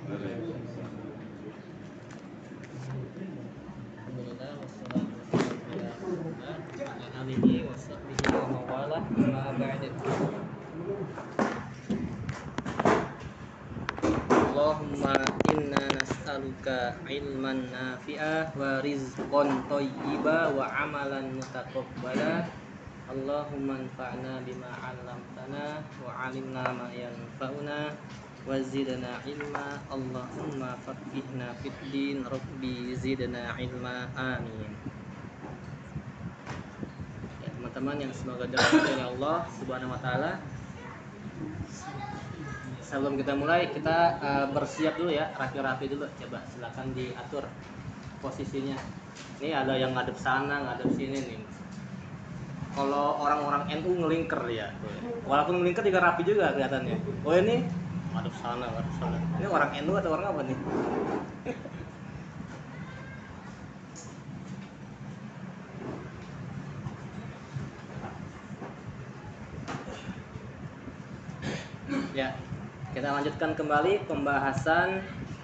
Alhamdulillah wassalatu wassalamu ala Rasulillah wa ala alihi wa sahbihi wa mawalah ma ba'du. Allahumma inna nas'aluka ilman nafi'ah wa rizqan thayyiba wa amalan mutaqabbala. Allahumma anfa'na bima 'allamtana wa 'allimna ma yanfa'una wa zidna ilma. Allahumma faqihna fid din, rabbi zidna ilma, amin. Ya, teman-teman yang semoga dirahmati oleh Allah Subhanahu wa taala. Sebelum kita mulai, kita bersiap dulu ya, rapi-rapi dulu. Coba silakan diatur posisinya. Ini ada yang ngadep sana, ngadep sini nih. Kalau orang-orang NU ngelingker ya, walaupun ngelingker juga rapi juga kelihatannya. Oh ini ngadep sana, ngadep sana. Ini orang NU atau orang apa nih? Ya, kita lanjutkan kembali pembahasan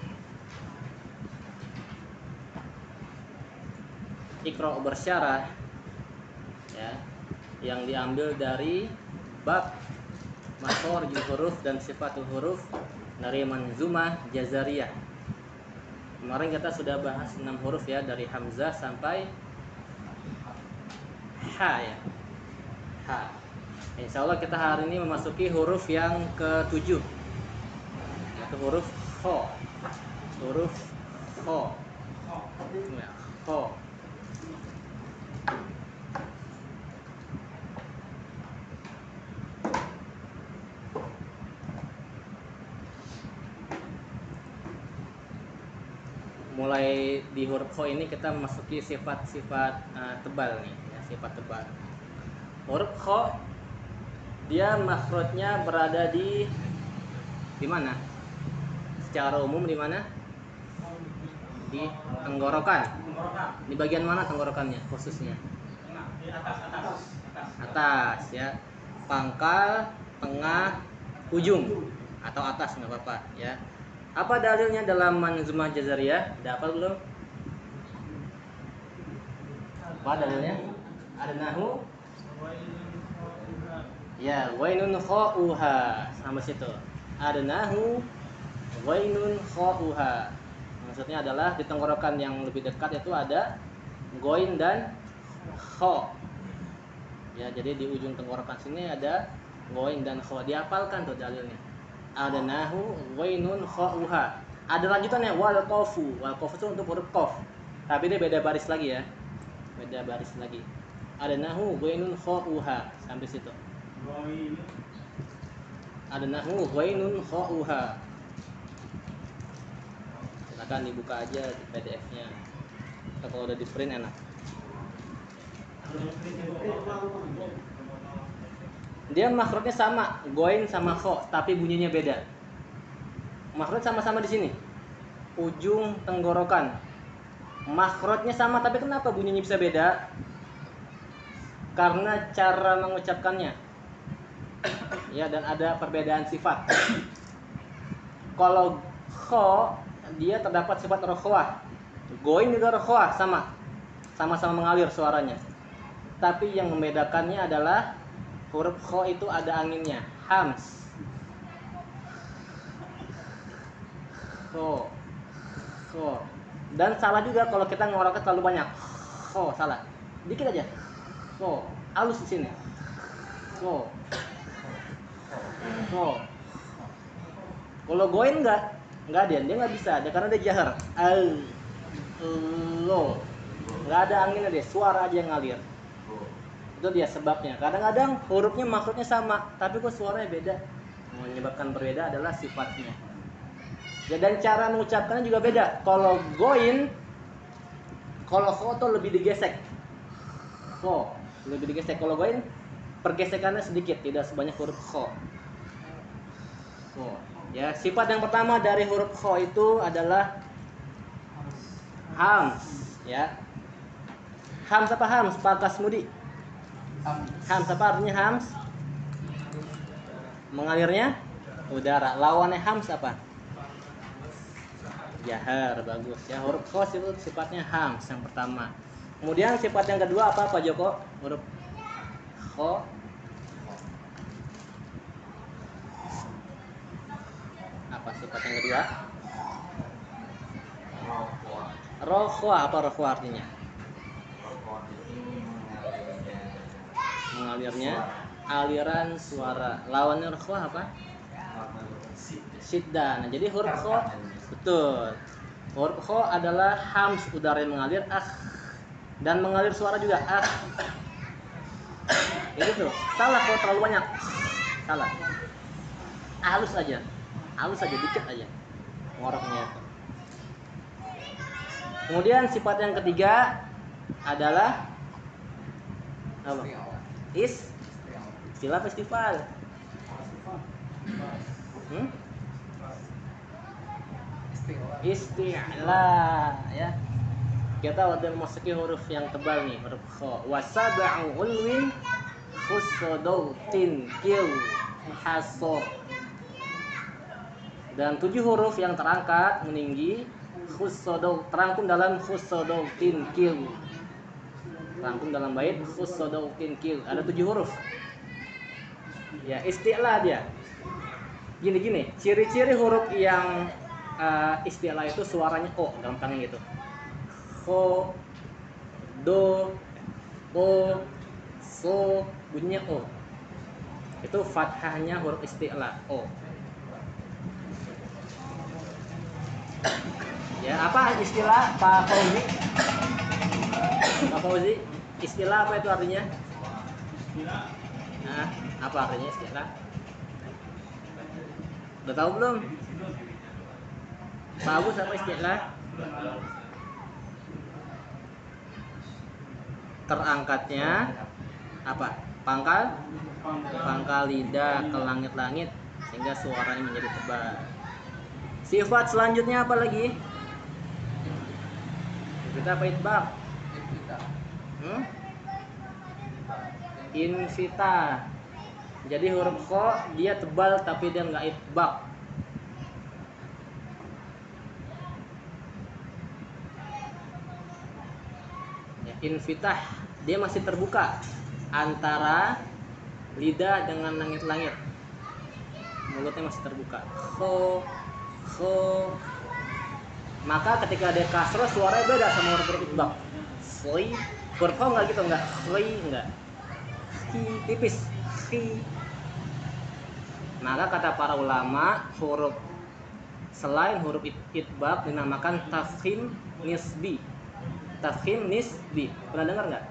Iqra bersyarah ya, yang diambil dari bab makharijul huruf dan sifatul huruf dari Manzumah Jazariyah. Kemarin kita sudah bahas 6 huruf ya, dari hamzah sampai ha ya. Ha. Insya Allah kita hari ini memasuki huruf yang ke-7, yaitu huruf kho. Huruf kho. Ya, kho. Mulai di huruf kho ini kita memasuki sifat-sifat tebal nih, ya, sifat tebal. Huruf kho dia makhrajnya berada di mana? Secara umum di mana? Di tenggorokan. Di bagian mana tenggorokannya khususnya? Atas ya. Pangkal, tengah, ujung atau atas nggak apa-apa ya. Apa dalilnya dalam Manzumah Jazariyah? Ada apa belum? Apa dalilnya? Ada nahu? Ya, wainun kha'uha. Sampai situ. Ada nahu, wainun kha'uha. Maksudnya adalah di tenggorokan yang lebih dekat itu ada goin dan kha. Ya, jadi di ujung tenggorokan sini ada goin dan kha. Dihafalkan tuh dalilnya. Ada nahu, wainun kha'uha. Ada lanjutannya wal qafu. Wal qafu itu untuk huruf qaf. Tapi dia beda baris lagi ya. Beda baris lagi. Ada nahu, wainun kha'uha. Sampai situ. Ada nahu, wainun kha'uha. Silakan dibuka aja di PDF-nya. Kalau udah di print enak. Dia makhrajnya sama, goin sama kho, tapi bunyinya beda. Makhraj sama-sama di sini, ujung tenggorokan. Makhrajnya sama, tapi kenapa bunyinya bisa beda? Karena cara mengucapkannya. Ya, dan ada perbedaan sifat. Kalau kho dia terdapat sifat rokhwah. Goin juga rokhwah, sama-sama mengalir suaranya. Tapi yang membedakannya adalah huruf kho itu ada anginnya, hams. Kho. Dan salah juga kalau kita ngoroknya terlalu banyak. Kho, salah. Dikit aja. Kho, halus di sini. Kho. Kalau goin enggak dia nggak bisa, karena dia jahar. Lo. Enggak ada anginnya deh, suara aja yang ngalir. Itu dia sebabnya. Kadang-kadang hurufnya makhrajnya sama, tapi kok suaranya beda. Menyebabkan berbeda adalah sifatnya. Ya, dan cara mengucapkannya juga beda. Kalau goin, kalau kho tuh lebih digesek. Kho lebih digesek. Kalau goin pergesekannya sedikit, tidak sebanyak huruf kho. Ya, sifat yang pertama dari huruf kho itu adalah hams, ya. Hams apa hams? Pak Kasmudi. Hams apa artinya hams? Mengalirnya udara. Lawannya hams apa? Jahar, bagus ya. Huruf kho itu sifatnya hams yang pertama. Kemudian sifat yang kedua apa Pak Joko? Huruf kho. Apa sifat yang kedua? Rokhwa. Apa rokhwa artinya? Mengalirnya aliran suara. Lawannya rokhwa apa? Sidda. Nah, jadi huruf kho betul. Huruf kho adalah hams, udara yang mengalir, dan mengalir suara juga, ya gitu. Salah kalau terlalu banyak, salah. Halus aja dikit aja ngoroknya. Kemudian sifat yang ketiga adalah apa? Istilah festival. Isti'la ya. Kita udah memasuki huruf yang tebal nih, huruf kho. Wasab'u ulwin khusudautin kil hasor. Dan 7 huruf yang terangkat meninggi khusudau, terangkum dalam khusudautin kil. Terangkum dalam bait khusudautin kil. Ada 7 huruf. Ya, isti'la dia. Gini, ciri-ciri huruf yang istilah itu suaranya o, gampangnya gitu. Kho, do, o, so, bunyinya o. Itu fathahnya huruf istilah o. Ya, apa istilah Pak Fauzi? Pak Fauzi, istilah apa itu artinya? Nah, apa artinya istilah? Udah tahu belum? Pak Agus, apa istilah? Terangkatnya apa? Pangkal lidah ke langit-langit sehingga suaranya menjadi tebal. Sifat selanjutnya apa lagi? Kita apa itbaq? Invita. Jadi huruf kho dia tebal tapi dia nggak itbaq. Ya, invitah dia masih terbuka antara lidah dengan langit-langit. Mulutnya masih terbuka. Kho. Maka ketika ada kasroh suaranya beda sama huruf itbaq. Soi. Huruf kho nggak gitu, nggak. Soi nggak. Tipis. Maka kata para ulama huruf selain huruf itbaq dinamakan tafkhim nisbi. Tafkhim nisbi. Pernah dengar nggak?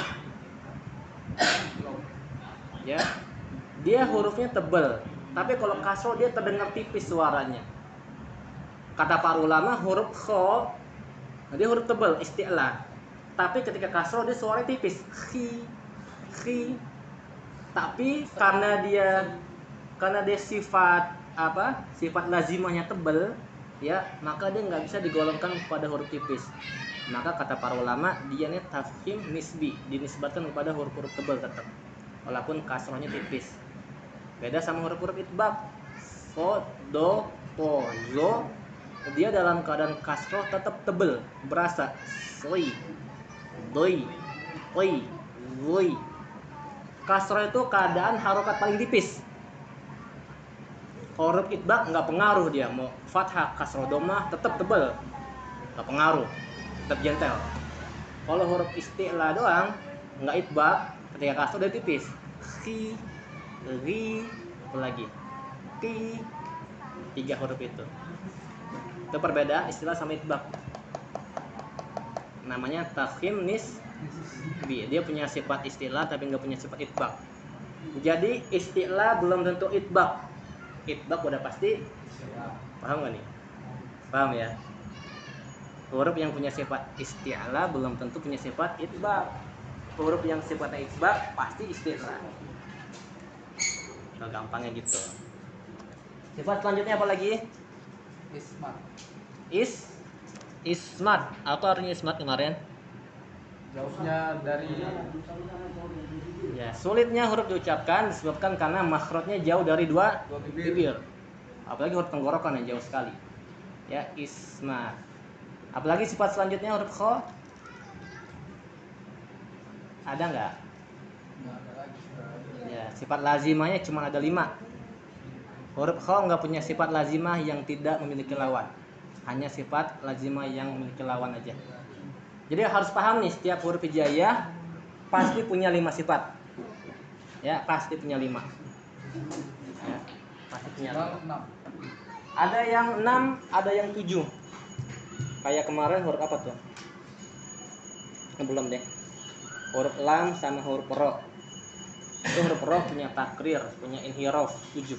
Ya. Dia hurufnya tebal, tapi kalau kasroh dia terdengar tipis suaranya. Kata para ulama huruf kho dia huruf tebal isti'la. Tapi ketika kasroh dia suaranya tipis. Khi. Tapi karena dia sifat apa? Sifat lazimahnya tebal, ya, maka dia nggak bisa digolongkan kepada huruf tipis. Maka kata para ulama dia ini tafkhim nisbi, dinisbatkan kepada huruf-huruf tebal tetap, walaupun kasrohnya tipis. Beda sama huruf-huruf itbaq. So, do, po, zo, dia dalam keadaan kasroh tetap tebal, berasa. Soi, doi, oi, zoi. Kasroh itu keadaan harokat paling tipis. Huruf itbaq nggak pengaruh dia, mau fathah, kasroh, domah tetap tebal, nggak pengaruh, tetap gentel. Kalau huruf isti'la doang nggak itbaq, ketika kasroh dia tipis. Khi, ri, apa lagi? Ti, 3 huruf itu. Itu perbedaan istilah sama itbaq. Namanya tafkhim nisbi. Dia punya sifat istilah tapi nggak punya sifat itbaq. Jadi istilah belum tentu itbaq. Itbaq udah pasti. Paham nggak nih? Paham ya? Huruf yang punya sifat istilah belum tentu punya sifat itbaq. Huruf yang sifatnya itbaq pasti istilah. Kalau gampangnya gitu. Sifat selanjutnya apa lagi? Ismat. Ismat. Apa artinya ismat kemarin? Jauhnya dari Ya, sulitnya huruf diucapkan disebabkan karena makhrajnya jauh dari dua bibir. Apalagi huruf tenggorokan yang jauh sekali. Ya, ismat. Apalagi sifat selanjutnya huruf kha? Ada nggak? Nggak ada lagi. Ya, sifat lazimahnya cuma ada 5. Huruf kha nggak punya sifat lazimah yang tidak memiliki lawan. Hanya sifat lazimah yang memiliki lawan aja. Jadi harus paham nih, setiap huruf hijaiyah pasti punya 5 sifat. Ya, pasti punya 5. Ya, pasti punya 5. 6. Ada yang 6, ada yang 7. Kayak kemarin huruf apa tuh? Belum deh. Huruf lam sama huruf ro. Itu huruf ro punya takrir, punya inhiraf 7.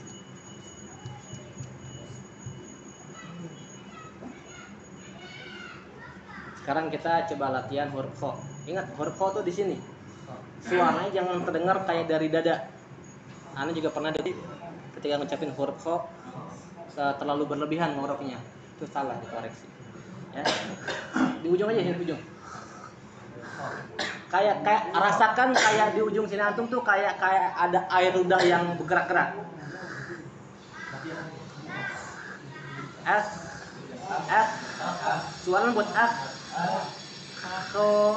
Sekarang kita coba latihan huruf kha. Ingat huruf kha tuh di sini. Suaranya jangan terdengar kayak dari dada. Anda juga pernah jadi ketika ngucapin huruf kha terlalu berlebihan hurufnya. Itu salah, dikoreksi. Ya. Di ujung aja, di ujung. Kayak rasakan kayak di ujung sini antum tuh kayak ada air ludah yang bergerak-gerak. Suara buat kho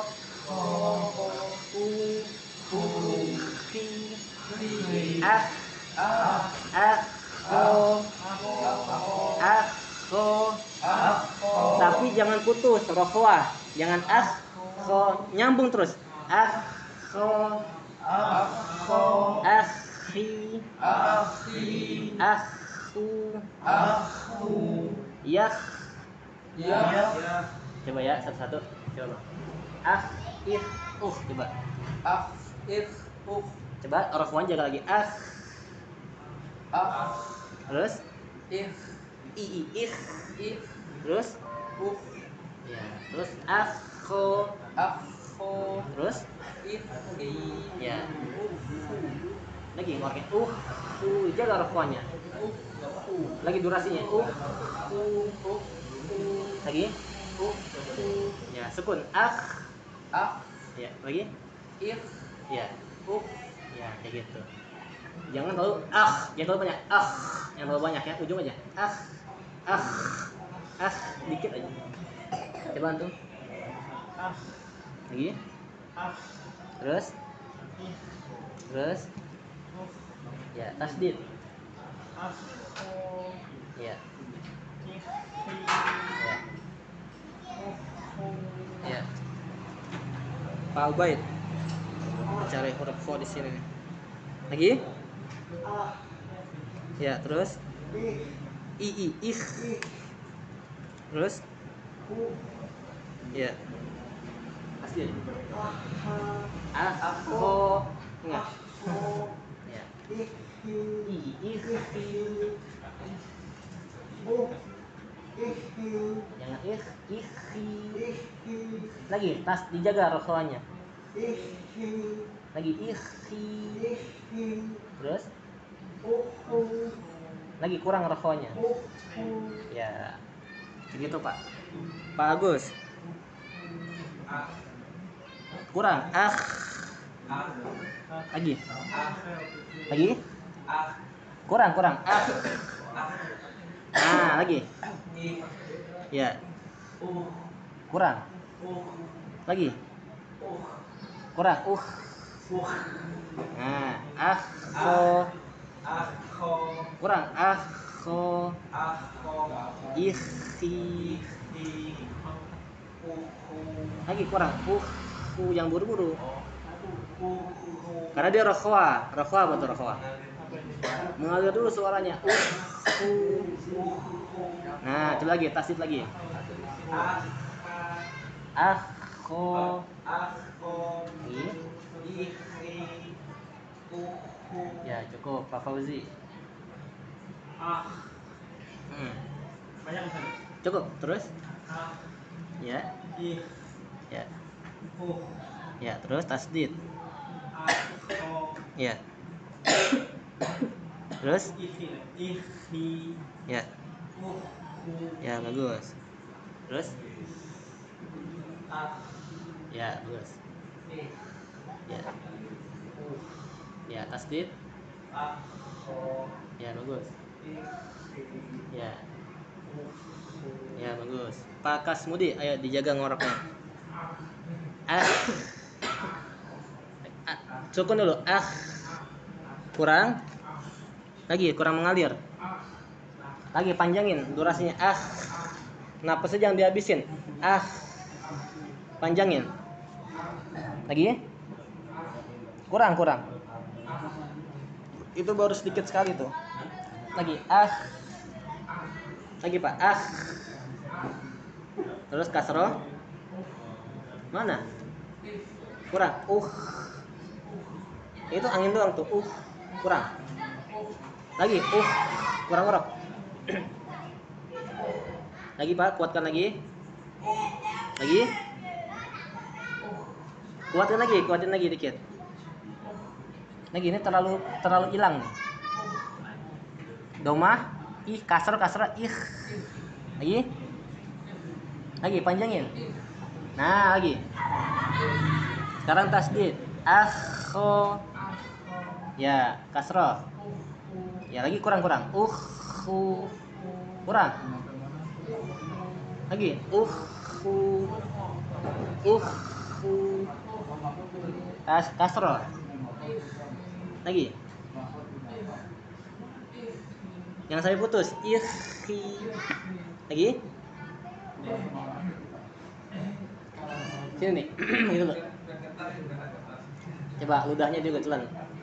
tapi jangan putus rokhwah, jangan kho, nyambung terus kho akhi akhu ya. Coba ya satu-satu, coba coba coba rokhwah jaga lagi terus terus ya, terus terus ya lagi pakai jaga rokhwahnya lagi durasinya lagi ya sukun ya lagi ya ya kayak gitu. Jangan terlalu jangan terlalu banyak yang terlalu banyak ya, ujung aja dikit aja. Coba antum lagi terus ya tasdid ya ya Pak Ubaid cari huruf kha di sini lagi ya terus terus ya tasdid enggak ya jangan lagi tas dijaga rokhwahnya lagi terus lagi kurang rokhwahnya ya begitu Pak Agus kurang lagi kurang lagi ya kurang lagi kurang kurang lagi kurang yang buru-buru karena dia rokhwah betul rokhwah mengalir dulu suaranya nah coba lagi tasdid lagi ya cukup Pak Fauzi cukup terus ya ya terus tasdid ya terus ya bagus terus ya bagus ya tasdid ya bagus ya bagus. Pak Kasmudi, ayo dijaga ngoroknya. Sukun dulu. Kurang. Lagi, kurang mengalir. Lagi panjangin durasinya. Napasnya jangan dihabisin. Panjangin. Lagi. Kurang. Itu baru sedikit sekali tuh. Lagi. Lagi, Pak. Terus kasroh. Mana? Kurang. Itu angin doang tuh. Kurang. Lagi. Kurang ngorok. Lagi, Pak, kuatkan lagi. Lagi. Kuatin lagi dikit. Lagi, ini terlalu hilang nih. Domah, kasroh, Lagi panjangin. Nah, lagi. Sekarang tasdid. Akho. Ya, kasroh. Ya, lagi kurang. Kurang. Lagi. Kasroh. Lagi. Yang saya putus. Lagi. Sini nih. Gitu loh. Coba ludahnya juga telan.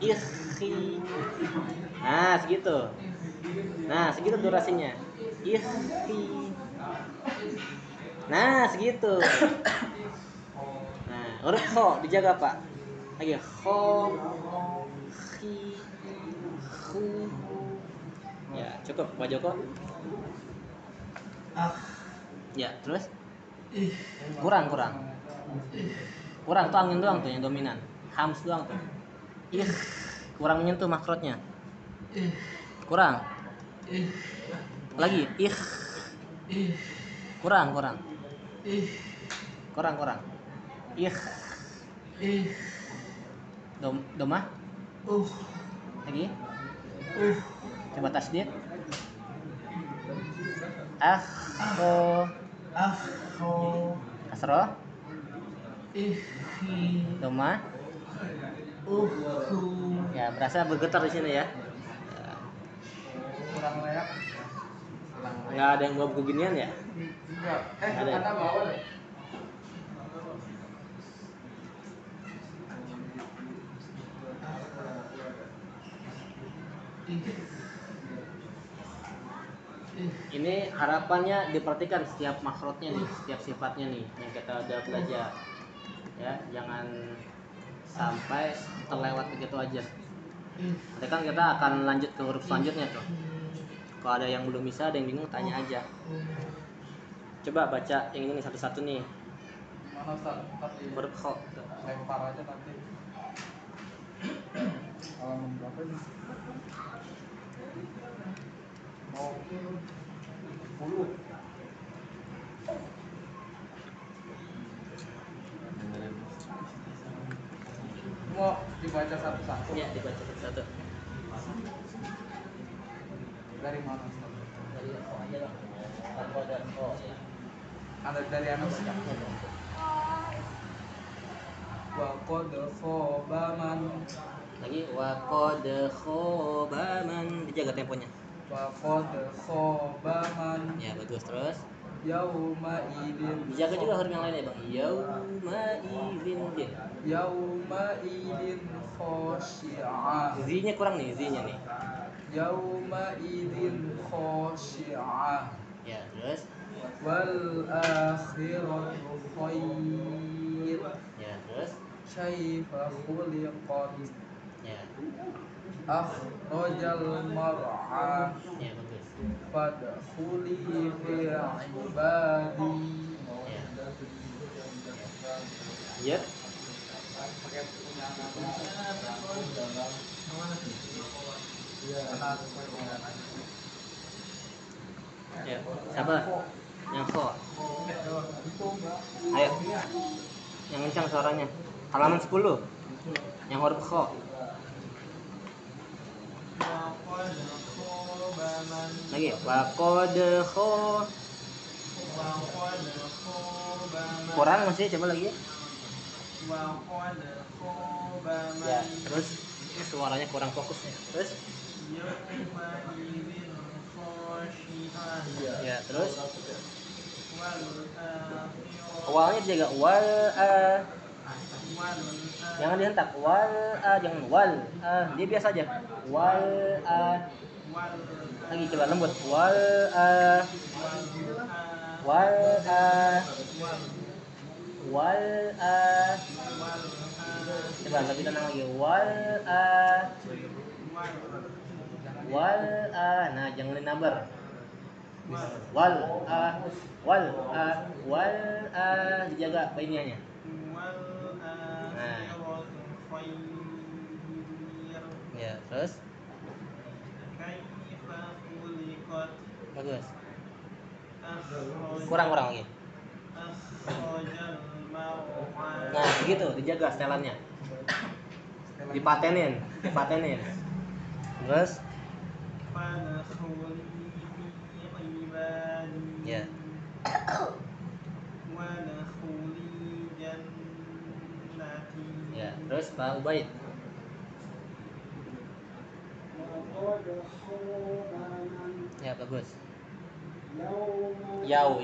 Nah, segitu durasinya. Nah, segitu. Nah, huruf kho dijaga, Pak. Lagi kho, khu. Ya, cukup, Pak Joko. Ya, terus? Kurang tuh angin doang tuh yang dominan. Hams doang tuh. Kurang menyentuh makrotnya. Kurang. Lagi. Kurang. Domah. Lagi. Coba tasdid. Akho. Kasroh. Domah. Ya, berasa bergetar di sini ya. Kurang layak. Nggak ada yang bawa beginian ya? Ada. Anda bawa deh. Ini harapannya diperhatikan setiap makrotnya nih, setiap sifatnya nih yang kita udah belajar. Ya, jangan sampai terlewat begitu aja. Nanti kan kita akan lanjut ke huruf selanjutnya tuh. Kalau ada yang belum bisa, ada yang bingung, tanya aja. Coba baca yang ini satu-satu nih. Mana Ustaz? Huruf kho. Lempar aja nanti. Halaman berapa nih? Mau 10. Mau dibaca satu-satu? Ya, dibaca satu-satu. Dari mana Ustaz? Dari kho aja lah. Tanpa ada kho. Ada dari anak baca. Wa qad khaba man. Lagi wa qad khaba man. Dijaga temponya. Wa qad khaba man. Ya, bagus. Terus Yauma idin. dijaga juga huruf yang lain ya, Bang. Yauma idin. Yauma idin khoshi'ah. Z-nya kurang nih, Z-nya nih. Yauma idin khoshi'ah. Ya, terus Wal akhiratu khair. ya, terus Kaifa khuliqat. ya. Akhrajal mar'a. Ya, bagus. Fadkhuli fi ibadi. Ya. Ya. Pakai punya Ya. Siapa? Yang kho. Ayo. Yang kencang suaranya. Halaman 10. Yang huruf kho. Lagi. Wa qad kho. Kurang masih, coba lagi. وقد خاب من Ya, terus suaranya kurang fokusnya. Terus يومئذ خاشعة ya, terus والآخرة awalnya dijaga wal jangan dihentak wal jangan wal dia biasa aja wal lagi coba lembut wal wal wal coba lebih tenang lagi wal wal nah jangan dinabar wal wal wal dijaga bainianya. Nah, ya terus bagus kurang lagi. Nah begitu dijaga setelannya dipatenin terus ya ya terus Pak Ubaid ya bagus yau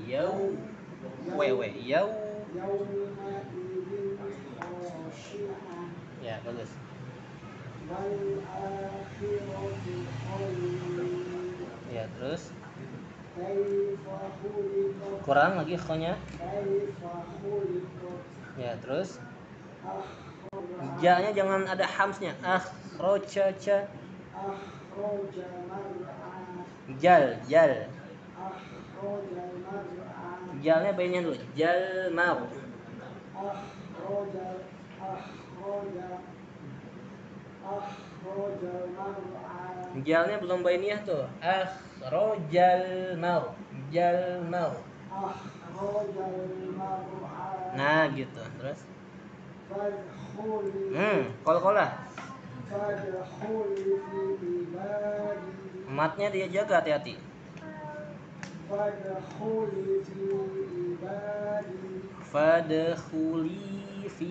wewe yau ya bagus ya terus kurang lagi khonya ya terus ja-nya jangan ada hamsnya akhroja jal jalnya bayinya dulu jal mau jalnya belum bainiyah tuh akhrojal mau jal mau nah gitu terus kol-kolah matnya dia jaga hati-hati fadkhuli fi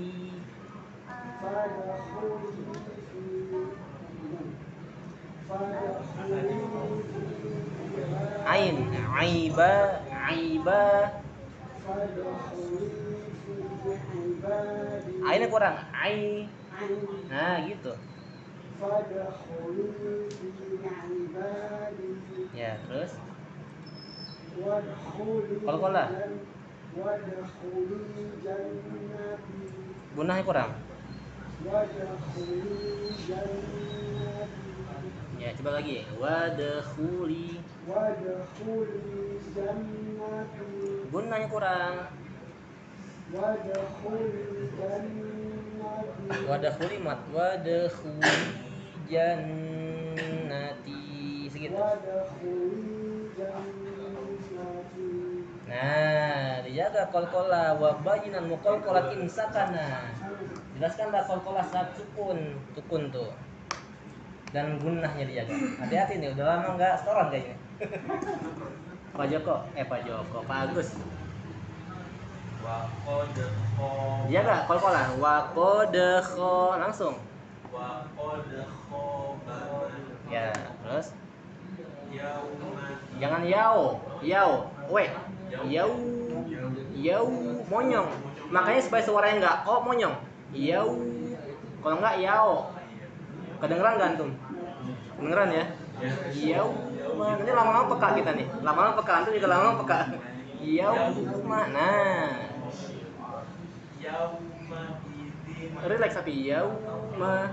ain aiba ainnya kurang ai nah gitu ya terus kol-kolah gunahnya kurang ya coba lagi wadkhuli gunanya kurang wadkhuli mat wadkhuli jannati segitu nah dijaga kol-kola wa bayinan muqalqalat insakana jelaskanlah kol-kola saat sukun tuh dan gunnahnya dijaga hati-hati nih udah lama nggak setoran kayaknya Pak Joko Pak Agus jaga kol-kola wa qadkho langsung ya terus jangan yau yau monyong makanya supaya suaranya enggak monyong yau kalau enggak yao kedengeran gak antum kedengeran ya yau ini lama-lama peka kita nih lama-lama peka antum juga lama-lama peka yau mana relax tapi yauma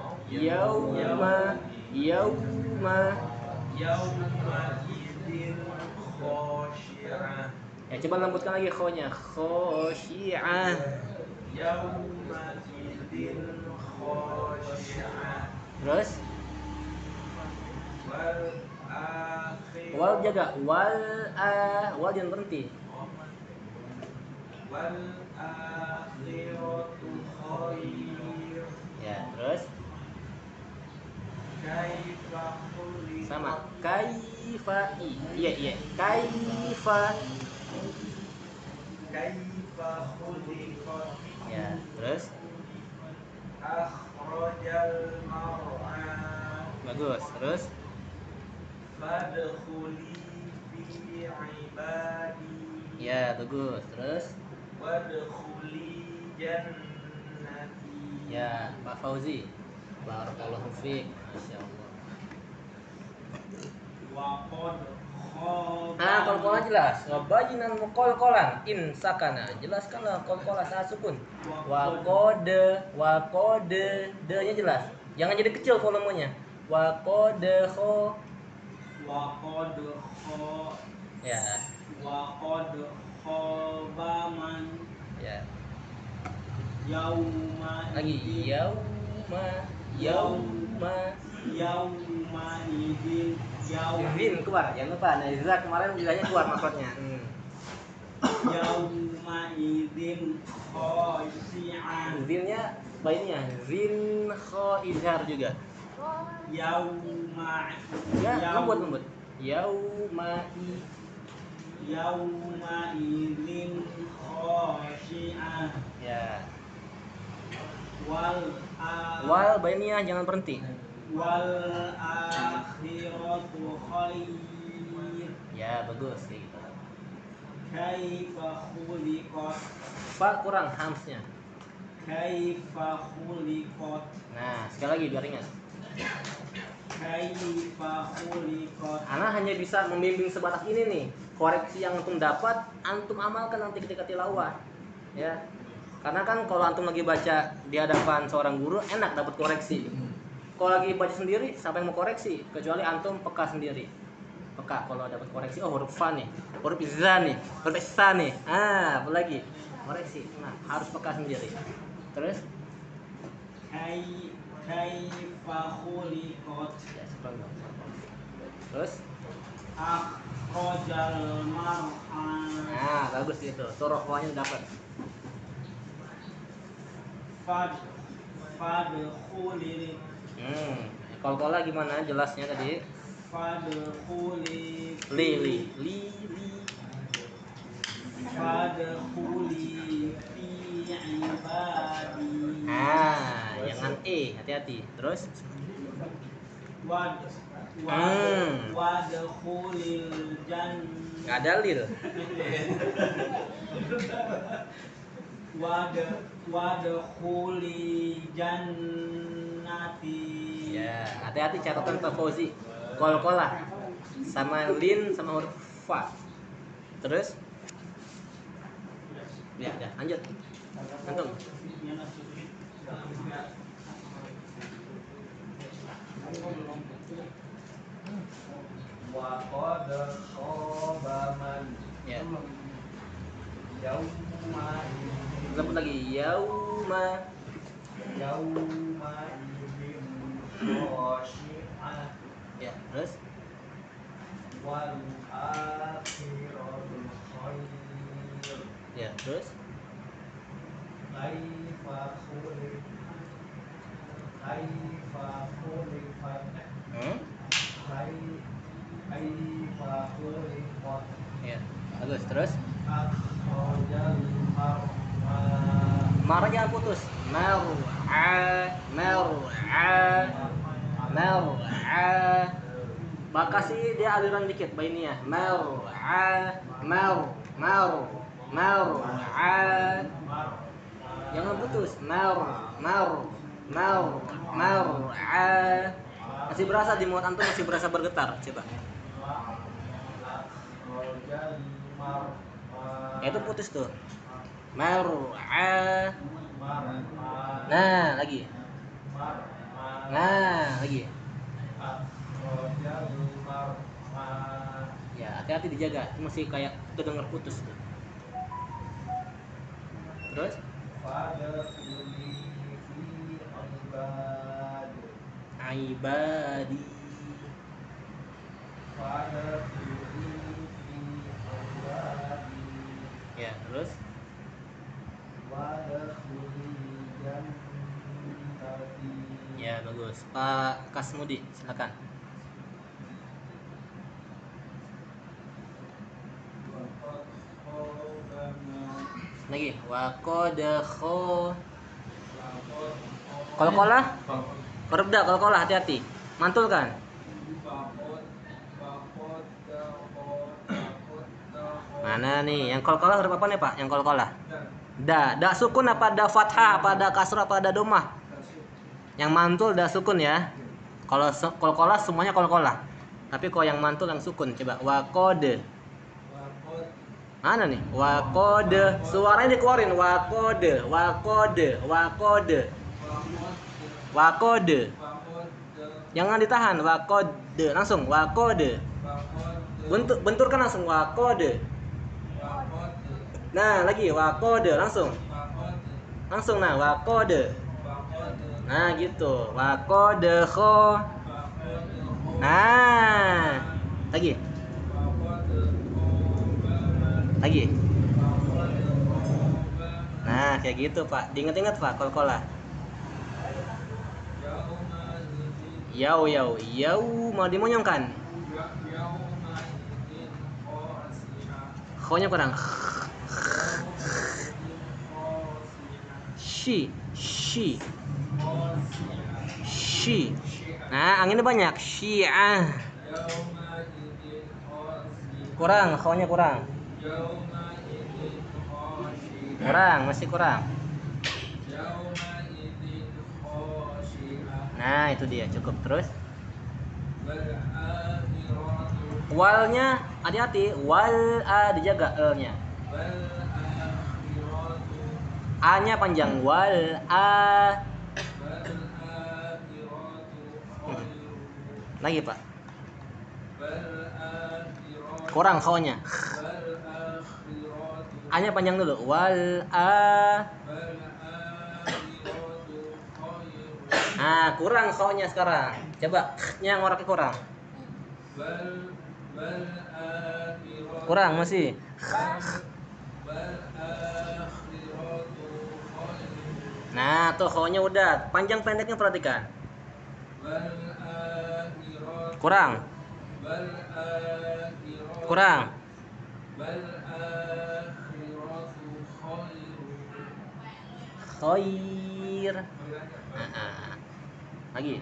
ya coba lembutkan lagi khonya khosyi'ah terus wal jaga wal jangan berhenti ya terus sama kaifa iya kaifa kaifa khuliqat Ya, terus akhrajal mar'a bagus. Terus fadkhuli fi ibadi ya, bagus. Terus wadkhuli jannati ya, Pak Fauzi. Barakallahu fiik. Masya Allah. wa qad khaba Ah, kol-kolan jelas. Wabajinan kol-kolan in sakana. Jelaskanlah kol-kolan saat sukun. Wa kode, de-nya jelas. Jangan jadi kecil volumenya. Wa kode kho. wa qad kha Ya, wa qad khaba man ya. yauma Lagi idin yauma. yauma idin Izin keluar, jangan lupa. Nah, Izra kemarin bilangnya keluar maksudnya. yauma idin khashi'an Zinnya baiknya zin kho izhar juga. yauma Ya, lembut. yauma idin khashi'an Ya. wal Wal baiknya jangan berhenti. akhiratu khair Ya, bagus kayak gitu. kaifa khuliqat Fa kurang hamsnya. kaifa khuliqat Nah, sekali lagi biar ingat. kaifa khuliqat Ana hanya bisa membimbing sebatas ini nih. Koreksi yang antum dapat, antum amalkan nanti ketika tilawah. Ya. Karena kan kalau antum lagi baca di hadapan seorang guru enak dapat koreksi. Kalau lagi baca sendiri siapa yang mau koreksi? Kecuali antum peka sendiri. Peka kalau dapat koreksi, oh huruf fa nih, huruf izza nih, huruf isa nih. Ah, apa lagi? Koreksi. Nah, harus peka sendiri. Terus kaifa khuliqat ya, sekarang dong. Terus akhrajal mar'a nah, bagus gitu. Tuh wanya dapat. fadkhuli Kol-kola gimana jelasnya tadi? fadkhuli Li. fadkhuli fi ibadi Ah, jangan hati-hati. Terus wadkhulil jannah nggak ada lil. wadkhuli jannati Ya, hati-hati catatan Pak Fauzi. Kol-kola sama lin sama huruf fa. Terus ya, lanjut. Antum. wa qad khaba man Ya. yauma Sebut lagi yauma. idin khashi'ah Ya, terus wal akhiratul khair ya, terus kaifa khuliqat kaifa khuliqat ya, bagus. Terus akhrajal marah jangan putus. Mer'a. Makasih dia aliran dikit bainnya. Mer'a. Jangan putus. Mer'a. Masih berasa di mulut antum, masih berasa bergetar. Coba. Ya, itu putus tuh. Mer'a. Nah, lagi. Ya, hati-hati dijaga. Itu masih kayak kedenger putus tuh. Terus ibadi. Ya, terus ya, bagus. Pak Kasmudi, silakan. Lagi. Waqadakho. Qalqalah. Huruf da qalqalah, hati-hati. Mantul kan? Mana nih? Yang qalqalah huruf apa nih, Pak? Yang qalqalah. Da. Da sukun apa da fathah apa da kasrah apa da dhammah? Yang mantul da sukun ya. Kalau qalqalah semuanya qalqalah. Tapi kalau yang mantul yang sukun, coba waqad. Mana nih? Waqad. Suaranya dikeluarin. Waqad, waqad, waqad. Waqad. Jangan ditahan. Waqad. Langsung waqad. Benturkan langsung waqad. Nah, lagi waqad langsung. Langsung nah waqad. Nah, gitu. Waqad kho. Nah. Lagi. Lagi. Nah, kayak gitu, Pak. Diingat-ingat, Pak, qalqalah. Yau yau yau mau dimonyongkan. Kho-nya kurang. Shi. Nah, anginnya banyak. Syiah. Kurang, kho-nya kurang. Masih kurang. Nah, itu dia, cukup. Terus walnya hati-hati, wal a dijaga l-nya. A-nya panjang, wal a. Lagi, Pak. Kurang kho-nya. A-nya panjang dulu, wal a. Nah, kurang kho-nya sekarang. Coba nya ngoraknya kurang. Kurang masih. Nah, tuh kho-nya udah. Panjang pendeknya perhatikan. Kurang. Khair. Lagi.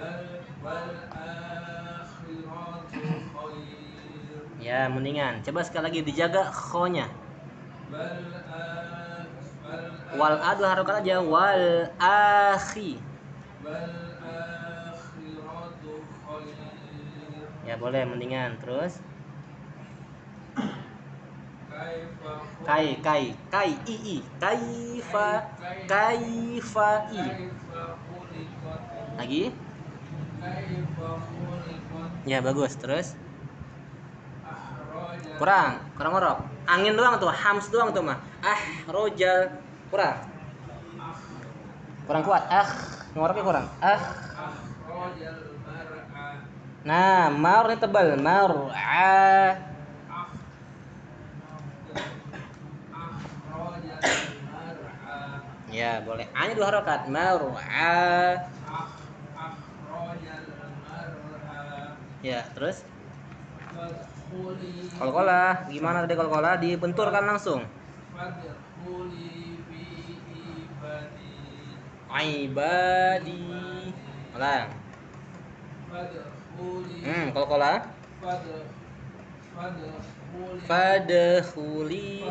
Ya, mendingan. Coba sekali lagi dijaga kho-nya. Wal a dua harokat aja, wal akhi. Ya boleh, mendingan. Terus kai i kaifa i. Lagi. Ya bagus. Terus kurang ngorok. Angin doang tuh, hams doang tuh mah. Rojal kurang kuat. Ngoroknya kurang. Nah, marnya tebal. Ya boleh. A-nya dua harokat. Ya terus qalqalah gimana tadi? Qalqalah dibenturkan langsung. Ibadi. Ulang. Qalqalah. Fadkhuli.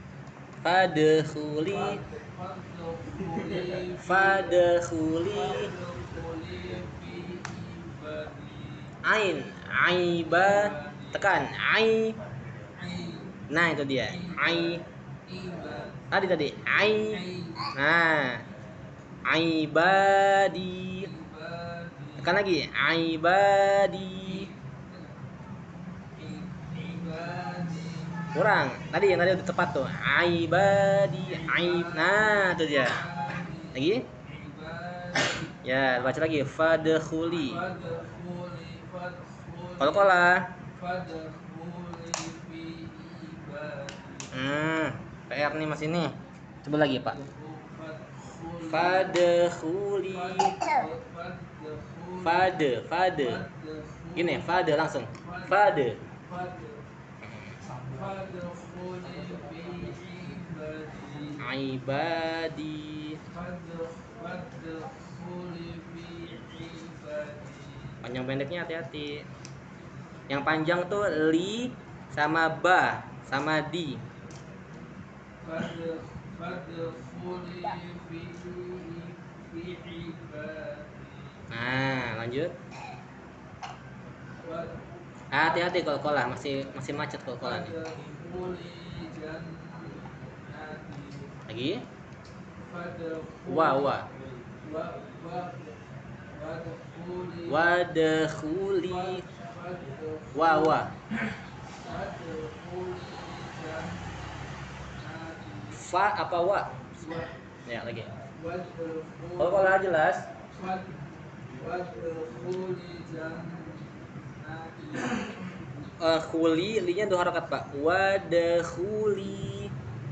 Ain, aiba, tekan ai. Nah, itu dia. Ai. Tadi ai. Nah, aibadi. Tekan lagi, aibadi. Kurang. Tadi yang tadi udah tepat tuh. Aibadi, aib. Nah, itu dia. Lagi? Ya, baca lagi. Fadkhuli. Qalqalah. PR nih Mas ini. Coba lagi, Pak. Fadkhuli. Fade. Gini, fade langsung. Fade. ibadi. Fadkhuli fi ibadi. Panjang pendeknya hati-hati. Yang panjang tuh li sama ba sama di. Fadkhuli fi ibadi. Nah, lanjut. Fad- Hati-hati kol-kolah, masih macet kol-kolah nih. Fadkhuli jannati. Lagi. Fadkhuli Wa wa- wa- wadkhuli Wadkhuli. fadkhuli Wa. fadkhuli jannati. Fa apa wa? Wa- Ya, lagi. wadkhuli Kol-kolah jelas. wadkhuli jannati. Khuli, linya 2 harakat, Pak. Wadkhuli.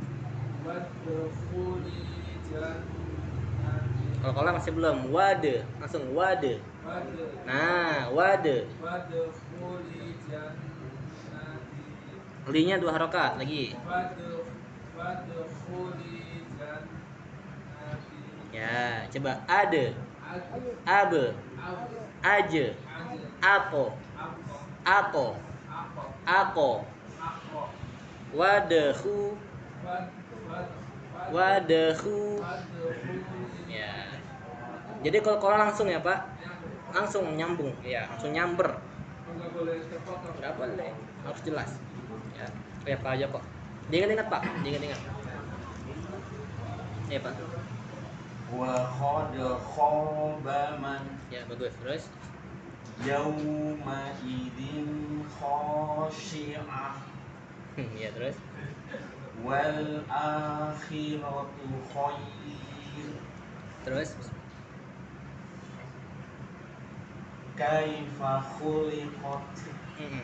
Wadkhuli jannati. Kol-kolah masih belum. Wade, langsung wade. Nah, wade. Wadkhuli jannati. Linya 2 harakat lagi. Wadkhuli jannati. Ya, coba ade, Ad- abe, ab- aje, aje- ako, ako- ako, ako. wadahu, Wad- wad- wad- wadahu. wadkhuli. Ya. Jadi kol-kolah langsung ya, Pak. Langsung nyambung. Ya, langsung nyamber. Nggak boleh terpotong. Enggak boleh, harus jelas. Ya, kayak apa aja kok. Diingat-ingat, Pak. Diingat-ingat. Ya, Pak. Wa khad khaba man Ya, bagus. Terus yawma idzin khashi'ah ya, terus wal akhiratu khair terus kaifa khuliqat Mm-mm.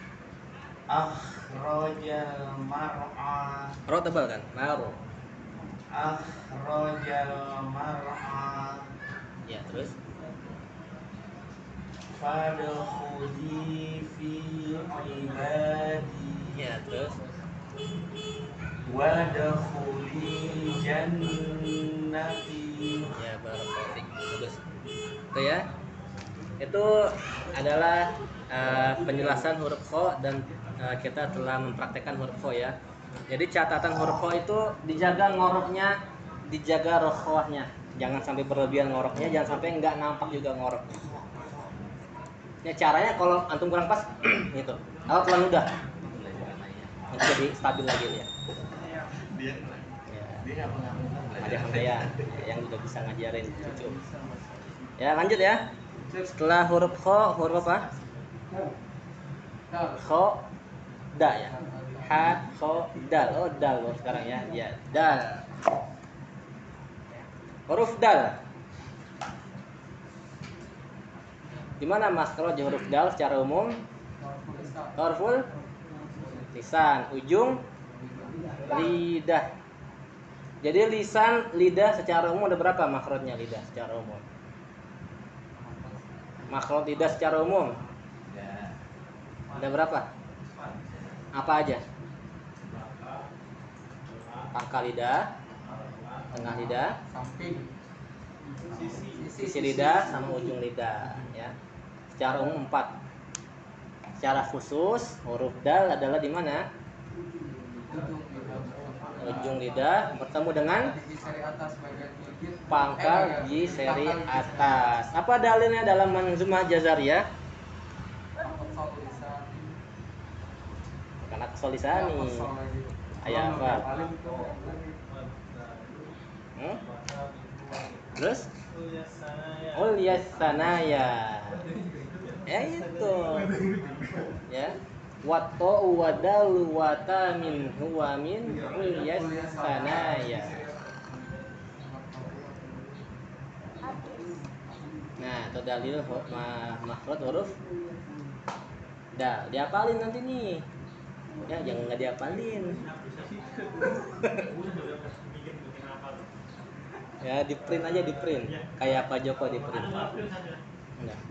akhrajal mar'a Ro tebal kan? Maro. akhrajal mar'a Ya, terus fadkhuli fi ibadi ya, terus wadkhuli jannati. ya, barakallahu fiik. Bagus. Itu ya. Itu adalah penjelasan huruf kho dan kita telah mempraktekkan huruf kho ya. Jadi catatan huruf kho itu dijaga ngoroknya, dijaga rokhohnya. Jangan sampai berlebihan ngoroknya, jangan sampai nggak nampak juga ngoroknya. Ya caranya kalau antum kurang pas gitu. Kalau pelan udah. Nanti jadi stabil lagi ya. Dia Ya. dia nggak pernah Ada Hamdayan yang udah bisa ngajarin cucu. Ya, lanjut ya. Setelah huruf kho, huruf apa? Kho, da ya. Ha, kho, dal. Oh, dal loh sekarang ya. Ya, dal. Huruf dal. Di mana makhraj huruf dal secara umum? Harful lisan, ujung lidah. Jadi lisan, lidah secara umum ada berapa makhrajnya lidah secara umum? Makhraj lidah secara umum ya ada berapa? Apa aja? Pangkal lidah, tengah lidah, sisi lidah sama ujung lidah ya. Secara umum 4. Secara khusus huruf dal adalah di mana? Ujung lidah bertemu dengan pangkal di seri atas. Apa dalilnya dalam Manzumah Jazariyah? Bukan aqsal lisani. Ayat apa? Terus? Ulyas sanaya. Ya itu. Ya. Watto wadalu wata min huwa min ulyas sanaya. Nah, itu dalil makhraj huruf dal. Diapalin nanti nih. Ya, jangan nggak diapalin. Ya, di print aja, di print. Kayak Pak Joko di print. Enggak.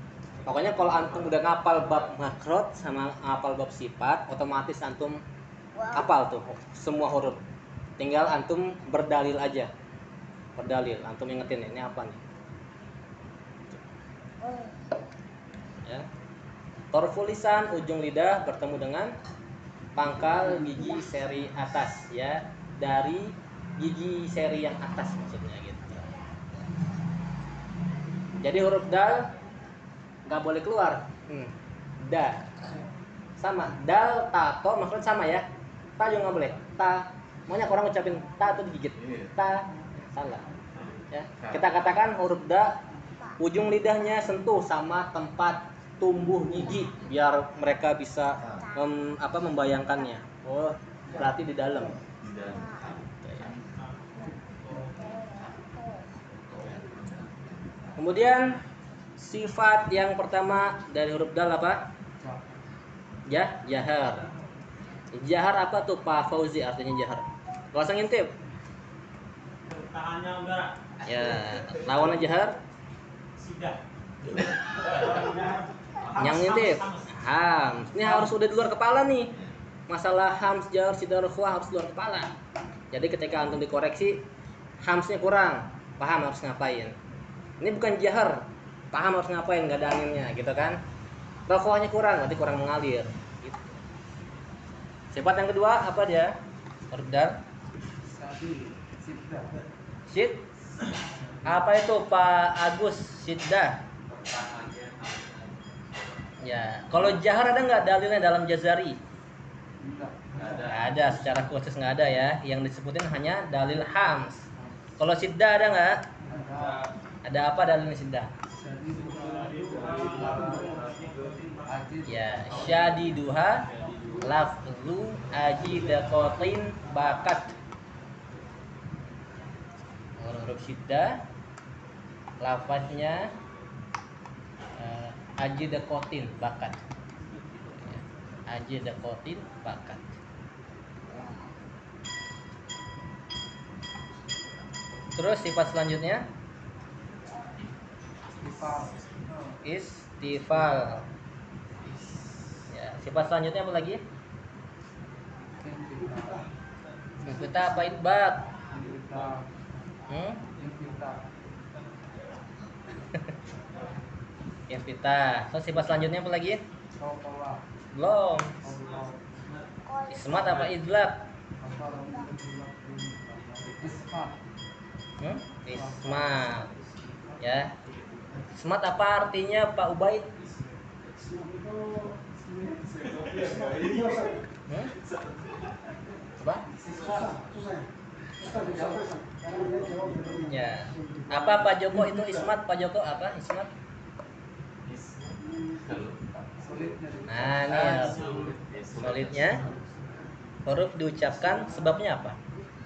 Pokoknya kalau antum udah ngapal bab makhraj sama ngapal bab sifat, otomatis antum Apal tuh semua huruf. Tinggal antum berdalil aja. Berdalil, antum ingetin ini apa nih? Ya. Torful lisan, ujung lidah bertemu dengan pangkal gigi seri atas, ya, dari gigi seri yang atas maksudnya gitu. Jadi huruf dal nggak boleh keluar. Da sama dal ta to maksudnya sama ya. Ta juga nggak boleh. Ta, banyak orang ucapin ta itu digigit. Ta salah. Ya. Kita katakan huruf da ujung lidahnya sentuh sama tempat tumbuh gigi biar mereka bisa membayangkannya. Oh, berarti di dalam. Kemudian sifat yang pertama dari huruf dal apa? Ya, jahar. Jahar apa tuh Pak Fauzi artinya jahar? Gak usah ngintip. Tahannya udara. Ya, lawannya jahar? Sidah. Yang ngintip. Hams. Ini harus udah di luar kepala nih. Masalah hams, jahar, sidar, khwa harus di luar kepala. Jadi ketika antum dikoreksi, hamsnya kurang. Paham harus ngapain. Ini bukan jahar. Paham harus ngapain, gak ada anginnya gitu kan. Rokohnya kurang, berarti kurang mengalir gitu. Sifat yang kedua apa dia? Huruf dal. Sid. Apa itu Pak Agus? Siddah. Ya, kalau jahar ada nggak dalilnya dalam Jazari? Nggak ada, secara khusus nggak ada ya. Yang disebutin hanya dalil hams. Kalau siddah ada nggak? Ada apa dalilnya siddah? Ya, syadiduha lafzu ajidaqatin bakat. Huruf syiddah lafaznya ajidaqatin bakat. Ajidaqatin bakat. Terus sifat selanjutnya istifal. Ya, sifat selanjutnya apa lagi? Kita apa itbaq? Infita. So sifat selanjutnya apa lagi? Belum. Ismat apa idlaq? Ismat. Ya. Ismat apa artinya Pak Ubaid? Apa? Ya. Apa Pak Joko itu ismat? Pak Joko apa ismat? Nah, ini ya. Solidnya huruf diucapkan sebabnya apa?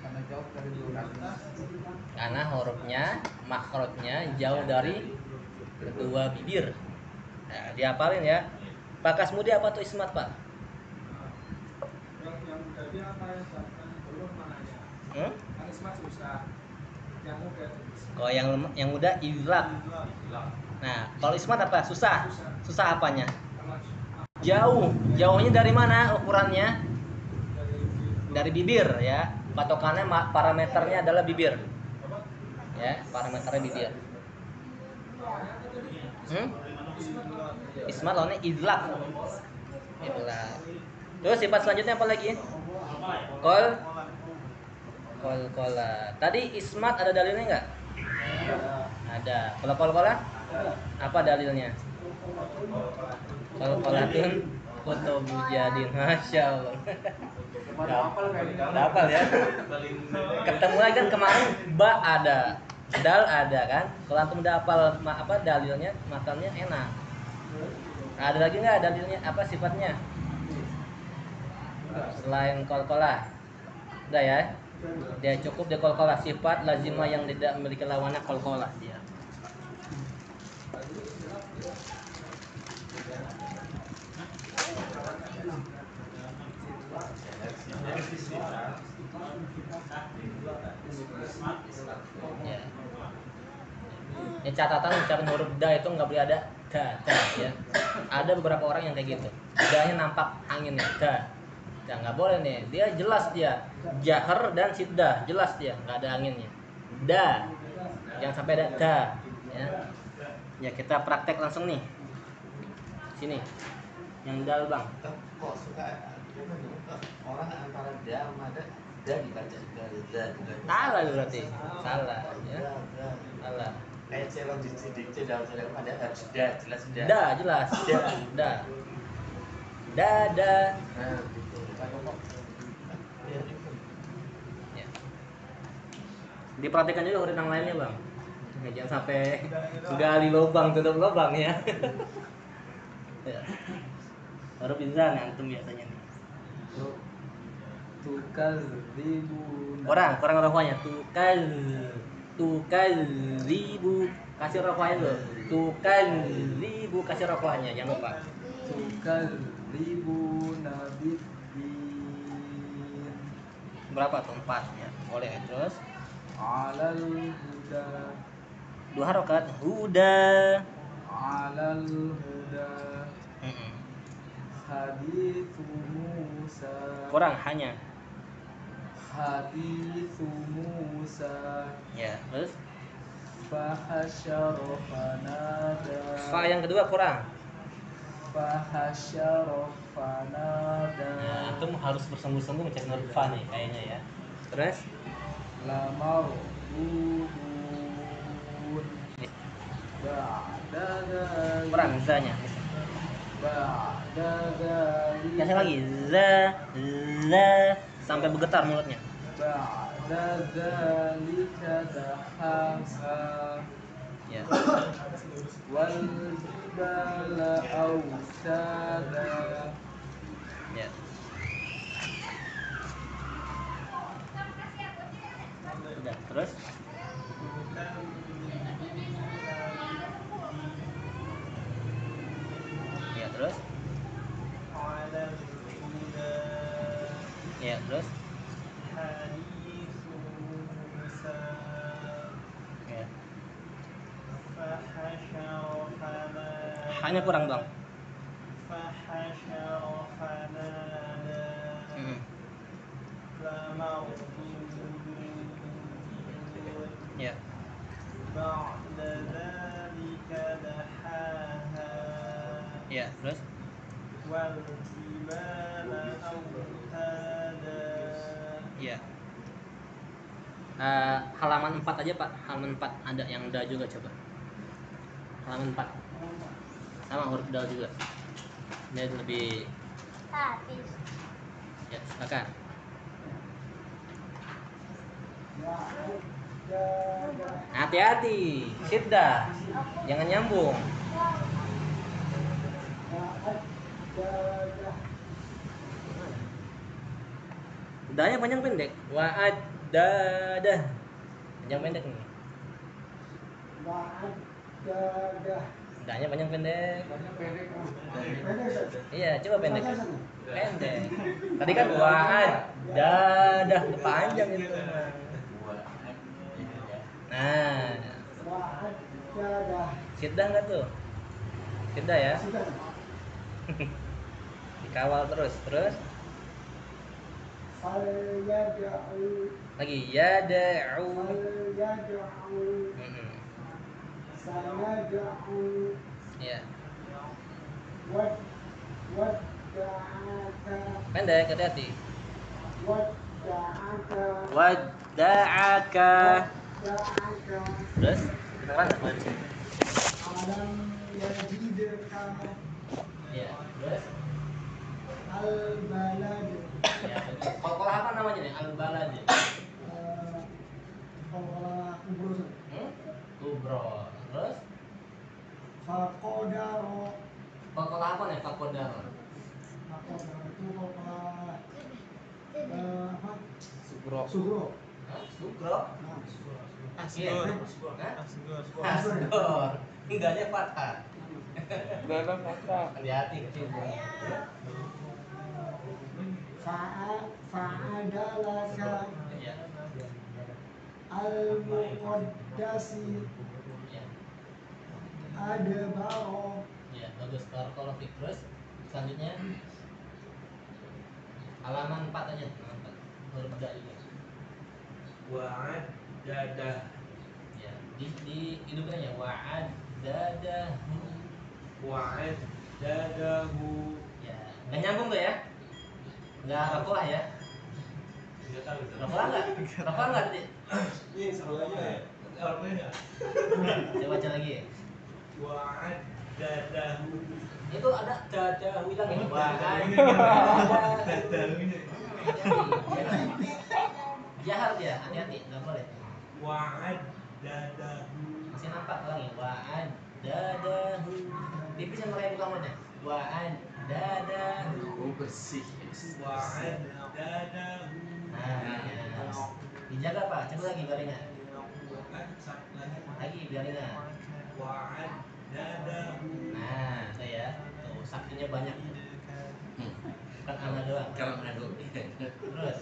Karena hurufnya, makhrajnya jauh dari kedua bibir. Nah, dihafalin ya. Pak Kasmudi apa tuh ismat, Pak? Yang tadi apa yang belum mananya? Yang ismat susah. Yang mudah. Kalau yang mudah idlaq. Nah, kalau ismat apa? Susah. Susah apanya? Jauh. Jauhnya dari mana ukurannya? Dari bibir ya. Patokannya parameternya adalah bibir. Ya, parameternya bibir. Ismat lawannya idlaq. Idlaq. Terus sifat selanjutnya apa lagi? Kola. Tadi ismat ada dalilnya enggak? Ada. Kalau kola apa dalilnya? Kolatun kutubu jadin. Masya Allah. Udah hafal ya. Ketemu lagi kan kemarin ba ada, dal ada kan. Kalau antum udah hafal apa dalilnya, makannya enak. Ada lagi nggak dalilnya apa sifatnya? Selain kol-kolah. Udah ya. Dia cukup dia kol-kolah, sifat lazimah yang tidak memiliki lawannya kol-kolah dia. Ya. Ini catatan ucapan huruf da itu nggak boleh ada da ya. Ada beberapa orang yang kayak gitu. Da-nya nampak anginnya da. Ya nggak boleh nih. Dia jelas dia. Jahar dan siddah jelas dia, nggak ada anginnya. Da. Jangan sampai ada da. Ya. Ya kita praktek langsung nih. Sini. Yang dal bang. Kok suka orang antara da sama da dibaca juga da juga. Salah berarti. Salah. Ya. Salah. Kayak celok di cedal ada harus da jelas da. Da jelas. Da. Da. Da da. Nah, gitu. Ya. Diperhatikan juga huruf yang lainnya bang. Ya, jangan sampai gali lubang tutup lubang ya. Ya. Huruf inzal antum biasanya nih. Kurang rokoknya. Ribu kasih rokoknya lo. Ribu kasih rokoknya jangan lupa. Berapa tuh? 4 ya. Boleh terus. Alal huda. 2 harokat. Huda. Alal huda. Hadithu Musa. Kurang hanya. Hadithu Musa. Ya, terus Fahasyara fanada. fa yang kedua kurang. Fahasyara fanada. Nah, antum harus bersungguh-sungguh mencari huruf fa nih kayaknya ya. Terus Lamarduhun. Ba'da dzalik. kurang za-nya. Ba'da dzalik. Kasih lagi za sampai bergetar mulutnya. Ba'da dzalika dahaha. Ya. Wal jibala awtada. Ya. Udah, terus ya, terus ya, terus ya. Hanya kurang bang. Ya. Ya, terus ya. Halaman 4 aja Pak. Halaman 4 ada yang da juga coba. Halaman 4. Sama huruf dal juga. Ini lebih ya, silakan. Hati-hati, siddah. Jangan nyambung. Danya panjang pendek. Wa'addadah. Panjang pendek nih. Danya panjang pendek. Iya, coba pendek. Pendek. Tadi kan wa'addadah panjang itu. Nah. Siddah enggak tuh? Siddah ya? Dikawal terus. Lagi yada'u. Ya. Pendek, hati-hati. Wadda'aka. Terus kedengeran nggak baca? Ya, terus Al-balad. ya, kalau apa namanya nih? Al-balad. Kubro. Terus Fakodaro. kalau apa nih? Fakodaro. Itu apa? Sugro. Hah? Sugro? Asgor. Enggaknya fathah. Dalam kata Hati-hati kecil. fa'adalaka Ya. al-muqaddasi Ya. adbaro. Ya, bagus. Kalau terus selanjutnya Halaman 4 aja, halaman 4. Huruf da juga. Wa'addadah. Ya, di hidupin aja. Wa'addadahu. Wa'addadahu. Ya, nggak nyambung tuh ya? Nggak rakolah ya? Enggak tahu itu. Rakolah nggak? Rakolah nggak tadi? Ini salahnya ya. Artinya. Coba baca lagi ya. Wa'addadahu. Itu ada dadahu lagi. Dadahunya. Jahar dia, hati-hati, nggak boleh. Wa'addadahu. Masih nampak lagi. Wa'addadahu. Tipis sama kayak buka mulutnya. Wa'addadahu. Oh bersih. Wa'addadahu. Nah, ya. Dijaga Pak, coba lagi baringan. Lagi baringan. Wa'addadahu. Nah, itu ya. Tuh, saktinya banyak. Bukan anak doang. Kalau mengandung. Terus.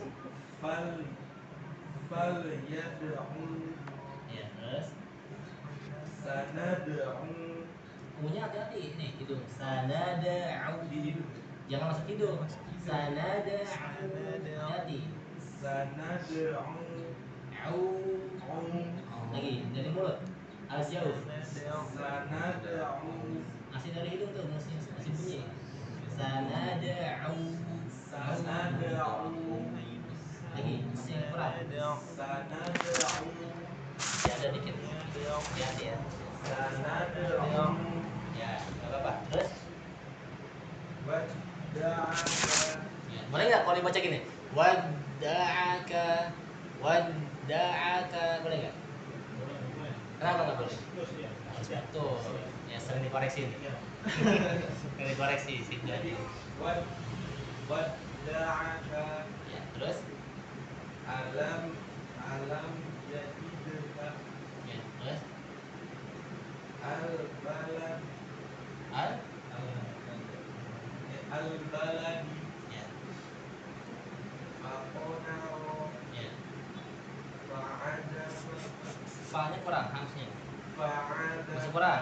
Fal yad'u Ya, terus. sanad'u. Punya hati-hati nih hidung. Sanada'u. Jangan masuk hidung. Sanada'u. Hati-hati. Sanad'u Au. Lagi dari mulut. Al-jauh. sanad'u Masih dari hidung tuh, masih bunyi. Sanada'u. sanad'u Lagi, masih kurang. sanad'u Ya ada dikit. Hati-hati ya. sanad'u Ya, nggak apa-apa. Terus, wadda'aka. ya, boleh nggak kalau dibaca gini? Wadda'aka, wadda'aka, boleh nggak? Kenapa nggak boleh? Tuh, ya sering dikoreksi nih. Sering dikoreksi sih jadi. Wadda'aka. Ya, terus, Alam yajidka ya, terus, al-balad al, al-baladi ya, aqnaro ya. fa'adama Fa-nya kurang harusnya. fa'adama Masih kurang.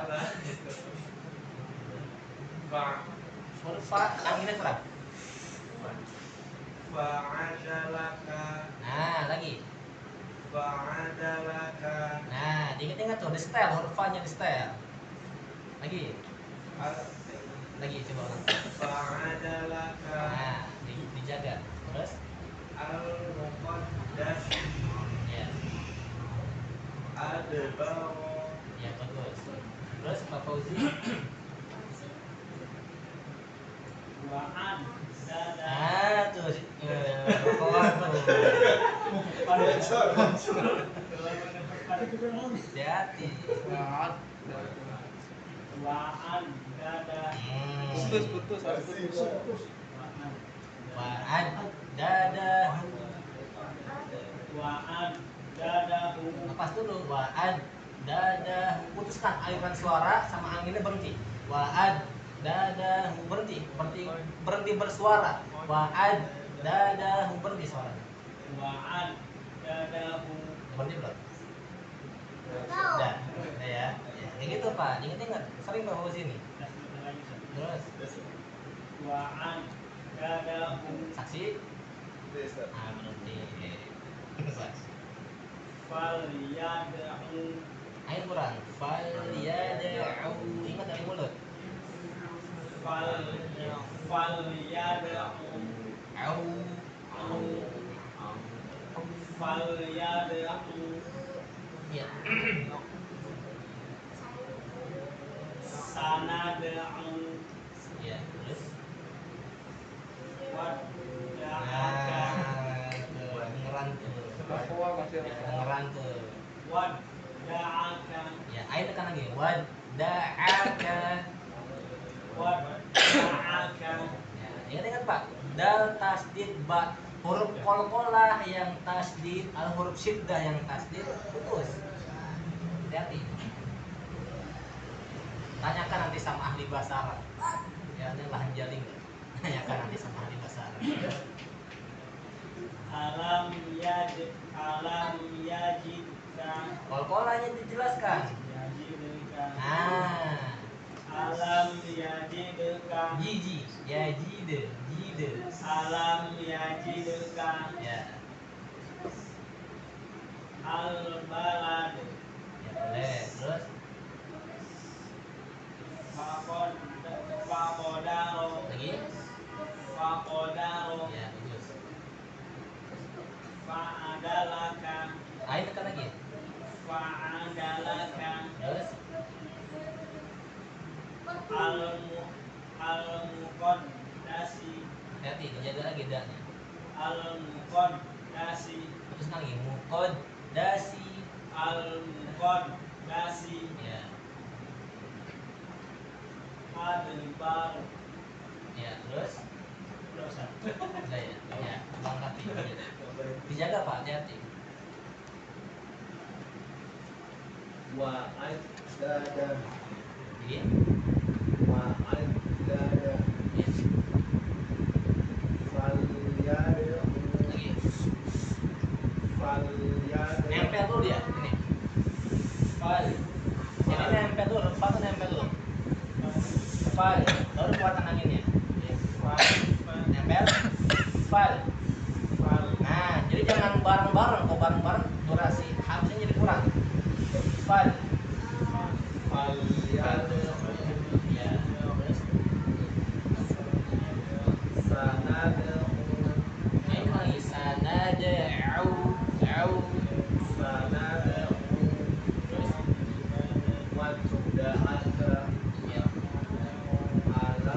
Huruf fa anginnya kurang. fa'adalaka Nah, lagi. fa'adalaka Nah, diingat-ingat tuh, di setel, huruf fa-nya di setel. Lagi, lagi coba ulang. fa'adalaka Nah, dijaga. Terus, al-muqaddas ya, adbaro ya bagus. Terus Pak Fauzi. Ah, tuh, kawan tuh. Hati-hati. putus harus putus. Wa'ad dadahu. Lepas dulu. Wa'ad dadahu. Putuskan aliran suara sama anginnya berhenti. Wa'ad dadahu, berhenti bersuara. Wa'ad dadahu, berhenti suara. Berhenti belum? Udah, ya. Kayak gitu Pak, ingat-ingat. Sering Pak Fauzi ini. Terus, saksi. Ah, berhenti. Air kurang. Fal yad'u. Ingat dari mulut. Au. Ya. Ya, terus. Dengeran tuh. Dengeran tuh. Ya, air tekan lagi. Wadda'aka. Ya, ingat-ingat Pak. Dal tasdid ba. Huruf qalqalah yang tasdid, al huruf syiddah yang tasdid putus. Hati-hati. Tanyakan nanti sama ahli bahasa Arab. Ya, ini lahan jaling. Tanyakan nanti sama ahli bahasa Arab. Alam yajidka Qalqalahnya dijelaskan. yajidka Nah, Alam yajidka. Jiji. Ya jide. Jide. Alam yajidka. Ya. Al-balad. Ya boleh. Terus Faqodaro. lagi. Faqodaro. Ya bagus. Fa'adalaka. Ayo tekan lagi. Fa'adalaka. Terus Al-muqaddasi. hati dijaga lagi danya. Al-muqaddasi. Terus lagi mukod dasi. Al-muqaddasi. Ya. Adbar. Ya terus. Dosa. Udah ya. Ya. Ulang kaki. Dijaga Pak, hati-hati. Wa'addada. Jadi. Wa'addada. Ya. Falyad'u. Lagi. Falyad'u. Nempel dulu dia. Ini. Fal. Jadi nempel dulu. Fal tuh nempel dulu. Fal. Baru kuatan anginnya. Nempel. Fal. Nah, jadi jangan bareng-bareng. Kalau bareng-bareng durasi harusnya jadi kurang. Fal. Falyad'u. Ya. Terus. Sanad'u. Ini lagi sana da'u. Da'u. Sanad'u. Wadda'aka. Ya. Alam.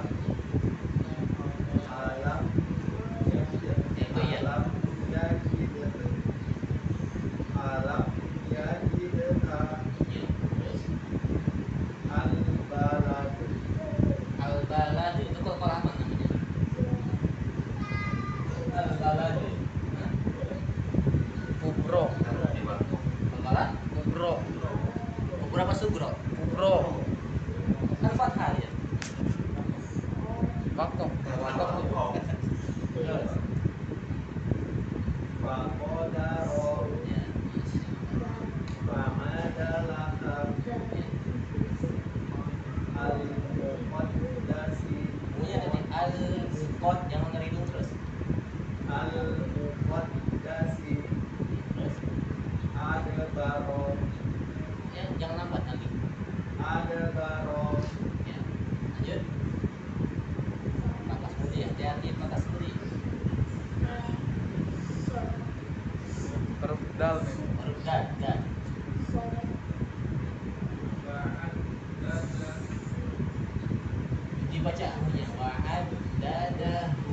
Alam. Ya, itu ya. Alam yajidka. Alam yajidka. Ya. Terus. Al-balad. Al-balad itu kok apa namanya? Al-balad. Hah? Kubro. Al-balad? Kubro. Kubro apa sugro? Kubro. Kan fathah ya. Wakof. Wakof. Terus. Faqadaro. Ya. Fa'adalaka. Al-muqaddasi. Bunyinya tadi al-qad, jangan ngeridung terus. Al-muqaddasi. Terus. Adbaro. Ya, jangan lambat lagi. Adbaro. Ya. Lanjut. Pakas budi, hati-hati pakas budi. Huruf dal nih. Huruf dal, dal. Wa'addada. Dibaca bunyinya wa'ad dadahu.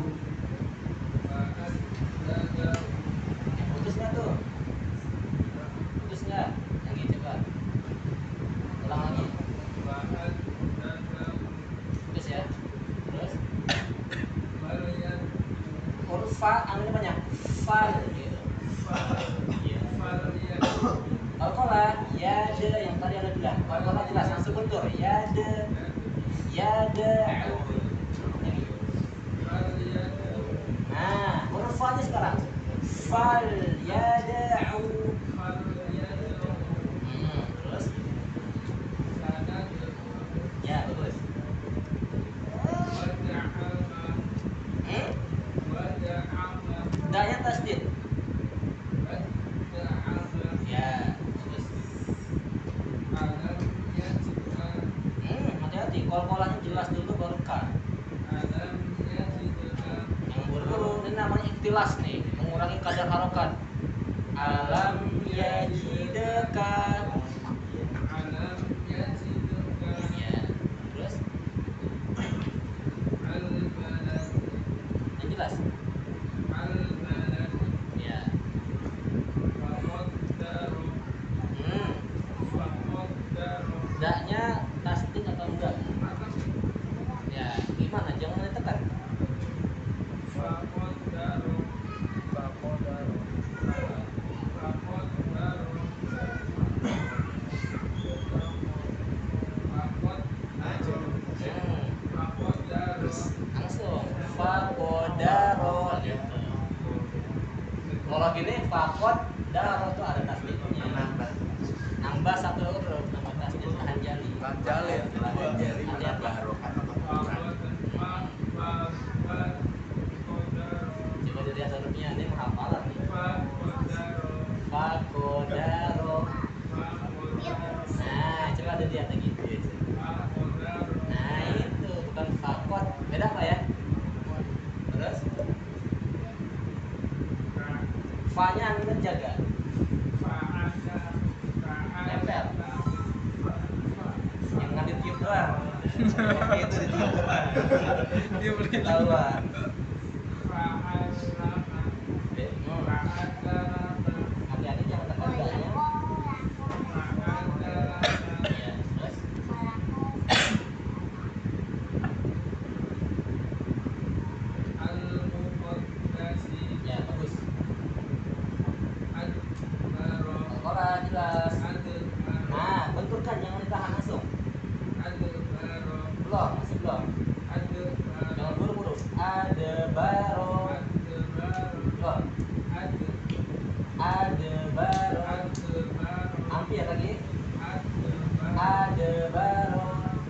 Wa'addada. Ya, putus nggak tuh? Putus nggak? Lagi coba. Ulang lagi. Wa'addada. Putus ya. Terus Falyad. huruf fa anginnya banyak. Fal gitu. Iya. Falyad. Qalqalah ya de yang tadi ada bilang. Qalqalah jelas langsung bentur. Ya de. Ya de. Lagi. Falyad. Nah, huruf fa-nya sekarang. Fal yada'u. Falyad. Terus Sanad'u. ya bagus. Wada'aka. Wada'aka. Da-nya tasdid. Wada'aka. Ya, bagus. Alam yajidka. Hati-hati, kol-kolahnya jelas dulu baru ka. Alam yajidka. Yang buru-buru ini namanya ikhtilas nih, mengurangi kadar harokat. Alam yajidaka. Alam yajidka. Ya, terus Al-balad. yang jelas. Al-balad. Ya. Faqaddaru. Faqaddaru. Da-nya tasdid atau enggak? Ya, gimana? Jangan ditekan. Faqaddaru. Faqaddaru. Faqaddaru. Faqaddaru. Langsung fakodaro gitu. Kalau gini fakod daro tuh ada tasdidnya. Nambah satu huruf nambah tasdid. tahan jali. Tahan jali. Tahan jali mana baharokan atau kurang? Coba dilihat hurufnya, ini menghafalan nih. Fakodaro. Nah, coba dilihat lagi. Nah, itu bukan fakod. Beda apa ya? Terus fa-nya anda jaga. Nempel. Yang ngambil tiup doang. Itu ditiup doang. Dia beli Ketahuan. Hati-hati jangan tekan gaknya. Ya, terus ya bagus. Al-Qur'an jelas. Nah, benturkan jangan ditahan langsung. Belum, masih belum. Jangan buru-buru. Ada baro. Belum. Ada baro. Hampir lagi. Ada baro.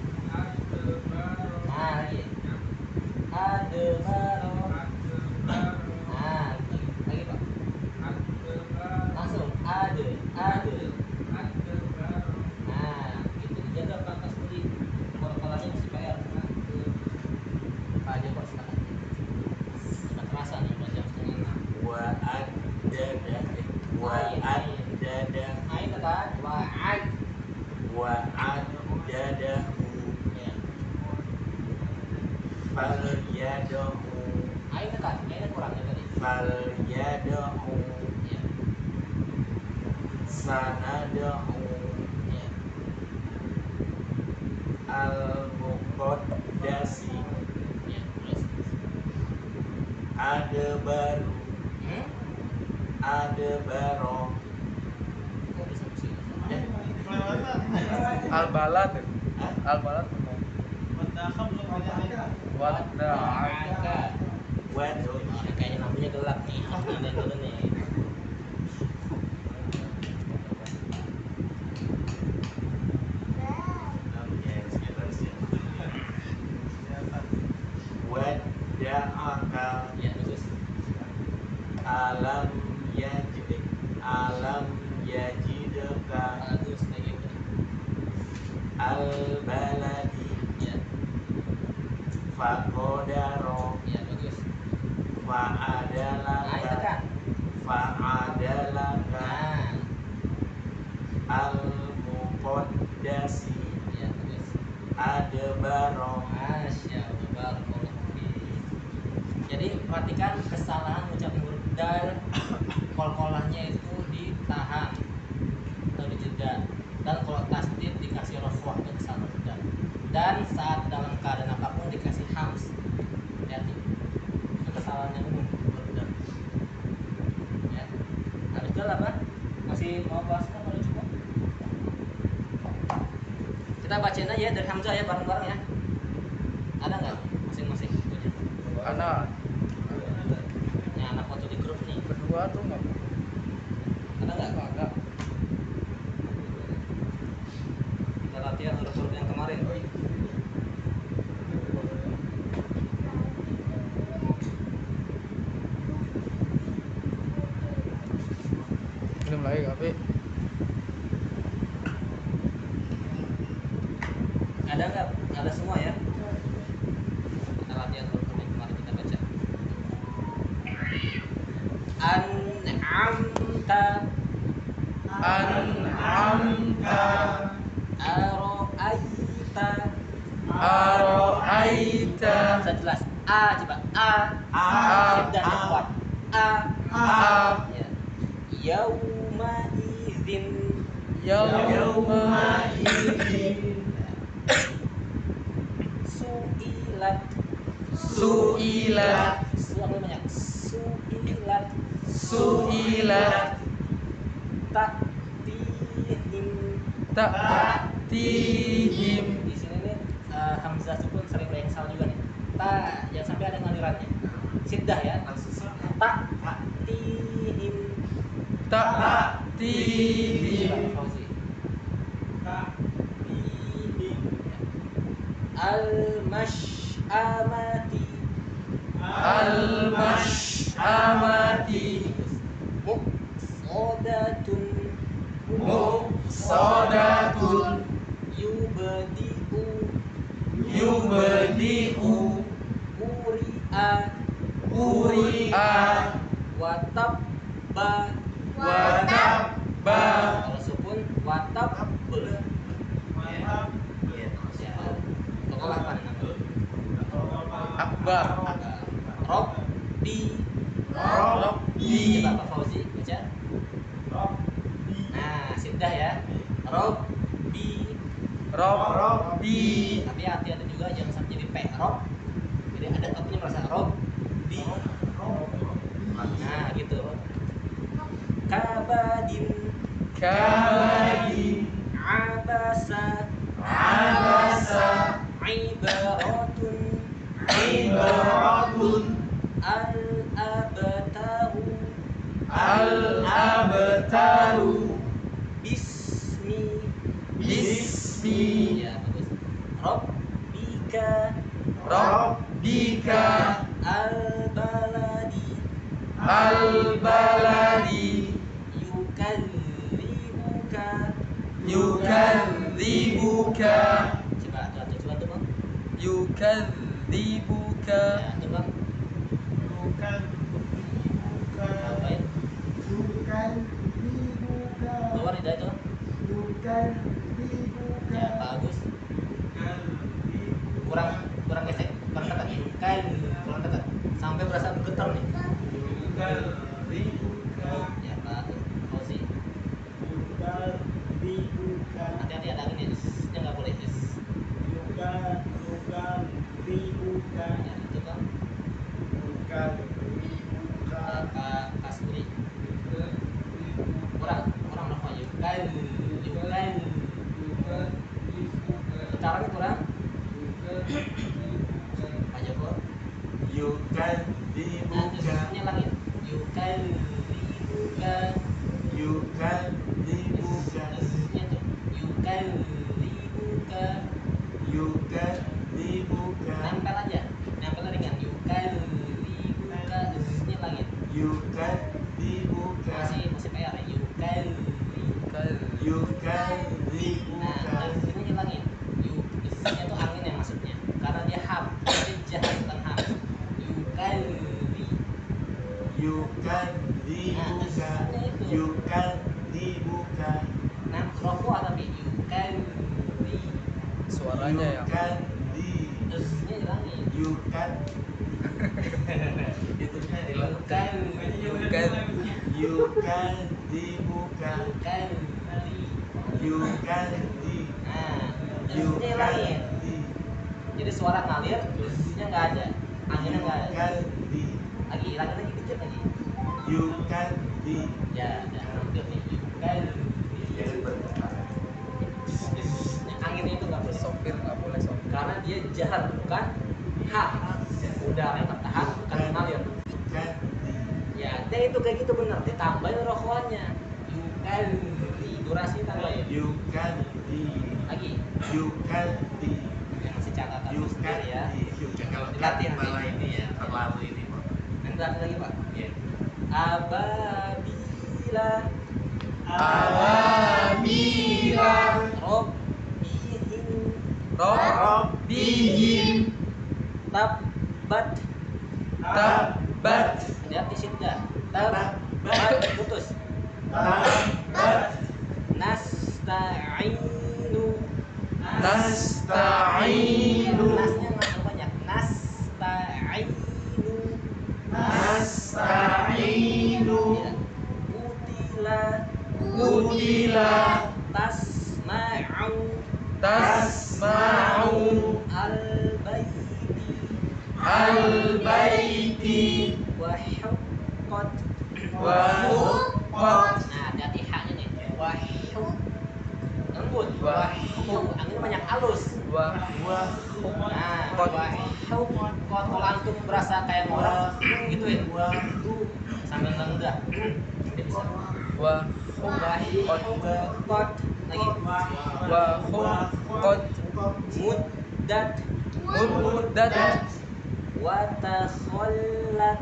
Nah, lagi. Ada baro. Nah, lagi Pak. Langsung ada. Nah, itu dijaga Pak pas beli. Kepalanya masih PR. Pak aja kok sekarang. Sudah terasa nih udah jam 5:30. Ain kan? Wa'ad. Wa'adadahu Ya. falyadahu Ain kan? Ain kurangnya tadi. falyadahu Ya. sanadahu Ya. al-muqaddasi Ya. Terus. adbaru Hmm? adbaro Kok bisa musik? Al-Balad. Hah? Al-Balad. Wadakam belum ada. Wada'aka. waduh Oh, kayaknya lampunya gelap nih. Harus nyalain dulu nih. wada'aka Ya, bagus. alam yajidka Bagus kayak gitu. al-baladi Ya. faqadaro Ya, bagus. Nah, itu fa'adalaka kan. fa'adalaka Nah, al-muqaddasi ya bagus. adbaro Masya Allah, barakallahu fiik. Jadi perhatikan kesalahan ucapan huruf dal, kol-kolahnya itu ditahan atau dijeda, dan kalau tasdid dikasih rafah itu kesalahan huruf dal. Dan saat dalam keadaan apapun dikasih hams. Hati, itu kesalahan yang umum huruf dal. Ya, harus dal apa? Masih mau bahas kan kalau cukup? Kita bacain aja dari Hamzah ya bareng-bareng ya. Ada nggak masing-masing punya? Anak Yang anak foto di grup nih. kedua tuh nggak Ada nggak? ada. Kita latihan huruf-huruf yang kemarin. Belum lagi tapi Ada nggak? Ada semua ya. Kita latihan huruf-huruf yang kemarin kita baca. An'amta, an'amta aro'aita. aro'aita Bisa jelas. A coba. A. A. Syedahnya kuat. A. Ya. Yauma idzin. yauma idzin Su'ilat. su'ilat Suami banyak. Su'ilat. su'ilat Ta'tihim. ta'tihim Di sini nih hamzah sukun sering rengsal juga nih. Ta, jangan sampai ada ngalirannya. Siddah ya. Ta'tihim. ta'tihim Fauzi. Al-mash'amati. Al-mash'amati. Muqsadatun. Muqsadatun. Yubadi'u. Yubdi'u. Uri'a. Uri'a. Watabba. Watabba. Kalau sukun watab. Ya. Tokoh apa namanya? Akbar. Robbi. Rabbi. Coba Pak Fauzi baca. Nah, sudah ya. Robbi. Rabbi. Tapi hati-hati juga jangan sampai jadi P. Rob. Jadi ada kapunya merasa Robbi. Nah, gitu. Kabadin. Kabadin. Abasa. Abasa. Ibaratun. Ibaratun. Al-abtaru. Al-abtaru. Bismi. Bismi. Ya, bagus. Rabbika. Rabbika. Al-baladi. Al-baladi. Yukallibuka. Yukadzibuka. Coba tuh Bang. Yukadzibuka. Ya, tuh Bang. Ngapain? Keluar tidak itu? Ya, bagus. Kurang gesek, kurang dekat. Kurang dekat. Sampai berasa bergetar nih. Ya, Pak Fauzi. Hati-hati ada angin ya. Nya nggak boleh. Ya, itu Bang. Ya, Kak Kasuri. Kurang apa? Yukan. Caranya kurang. Pak Joko. Nah, Yukadzibuka. terusnya lagi. Yukallibuka. Yukadzibuka. Terusnya tuh. Yukallibuka. Yukadzibuka. Nempel aja. Nempel ringan. Yukallibuka. Terusnya lagi. Yukadzibuka. Masih PR ya. Yukallibuka. Nah, Yukadzibuka. terusnya lagi. Terusnya tuh angin yang maksudnya. Karena dia ham. Dia jahat bukan ham. Yukalli. Yukadzibuka. Yukadzibuka. Nah, rokok tapi yukalli. Suaranya ya. Terusnya hilangin. Yukan. Yukalli. Yukadzibuka. Yukalli. Nah, terusnya hilangin. Yukadzi. Jadi suara ngalir, terusnya nggak ada. Anginnya nggak ada. Yukadzi. Lagi, hilangin lagi dikit lagi. Yukadzi. Ya, udah hampir nih. Yukalli. Anginnya itu nggak boleh. Sopir nggak boleh sopir. Karena dia jahar bukan hak. Udara yang tertahan bukan mengalir. Yukadzi. Ya, dia itu kayak gitu bener. Ditambahin rokoannya. Yukalli. Durasi tambahin. Yukadzi. Lagi. Yukadzi. Yang masih catatan sendiri ya. Kalau Dilatih nanti. malah ini ya terlalu ini Pak. Nanti lagi Pak. Iya. Ababila. Awamila. Robbihim. Rabbihim. Tabbat. Tabbat. Hati-hati sidda. Tabbat. Putus. Tabbat. Nasta'inu. Nasta'inu. Nasnya nggak banyak. Nasta'inu. Nasta'inu. Ya. Utila. Utila. Tasma'u. Tasma'u. Al-bayti. Al-baiti. Wahuqqat. Wa huqqat. Nah, hati haknya nih. Wahuq. Lembut. Wahuq. Angin banyak halus. Wa Nah, wahuq. Kalau antum berasa kayak orang gituin. Sambil lenggah. Dia bisa. wa Wahuqqat. Lagi. wa huqqat. Mud. muddat muddat wa takhallat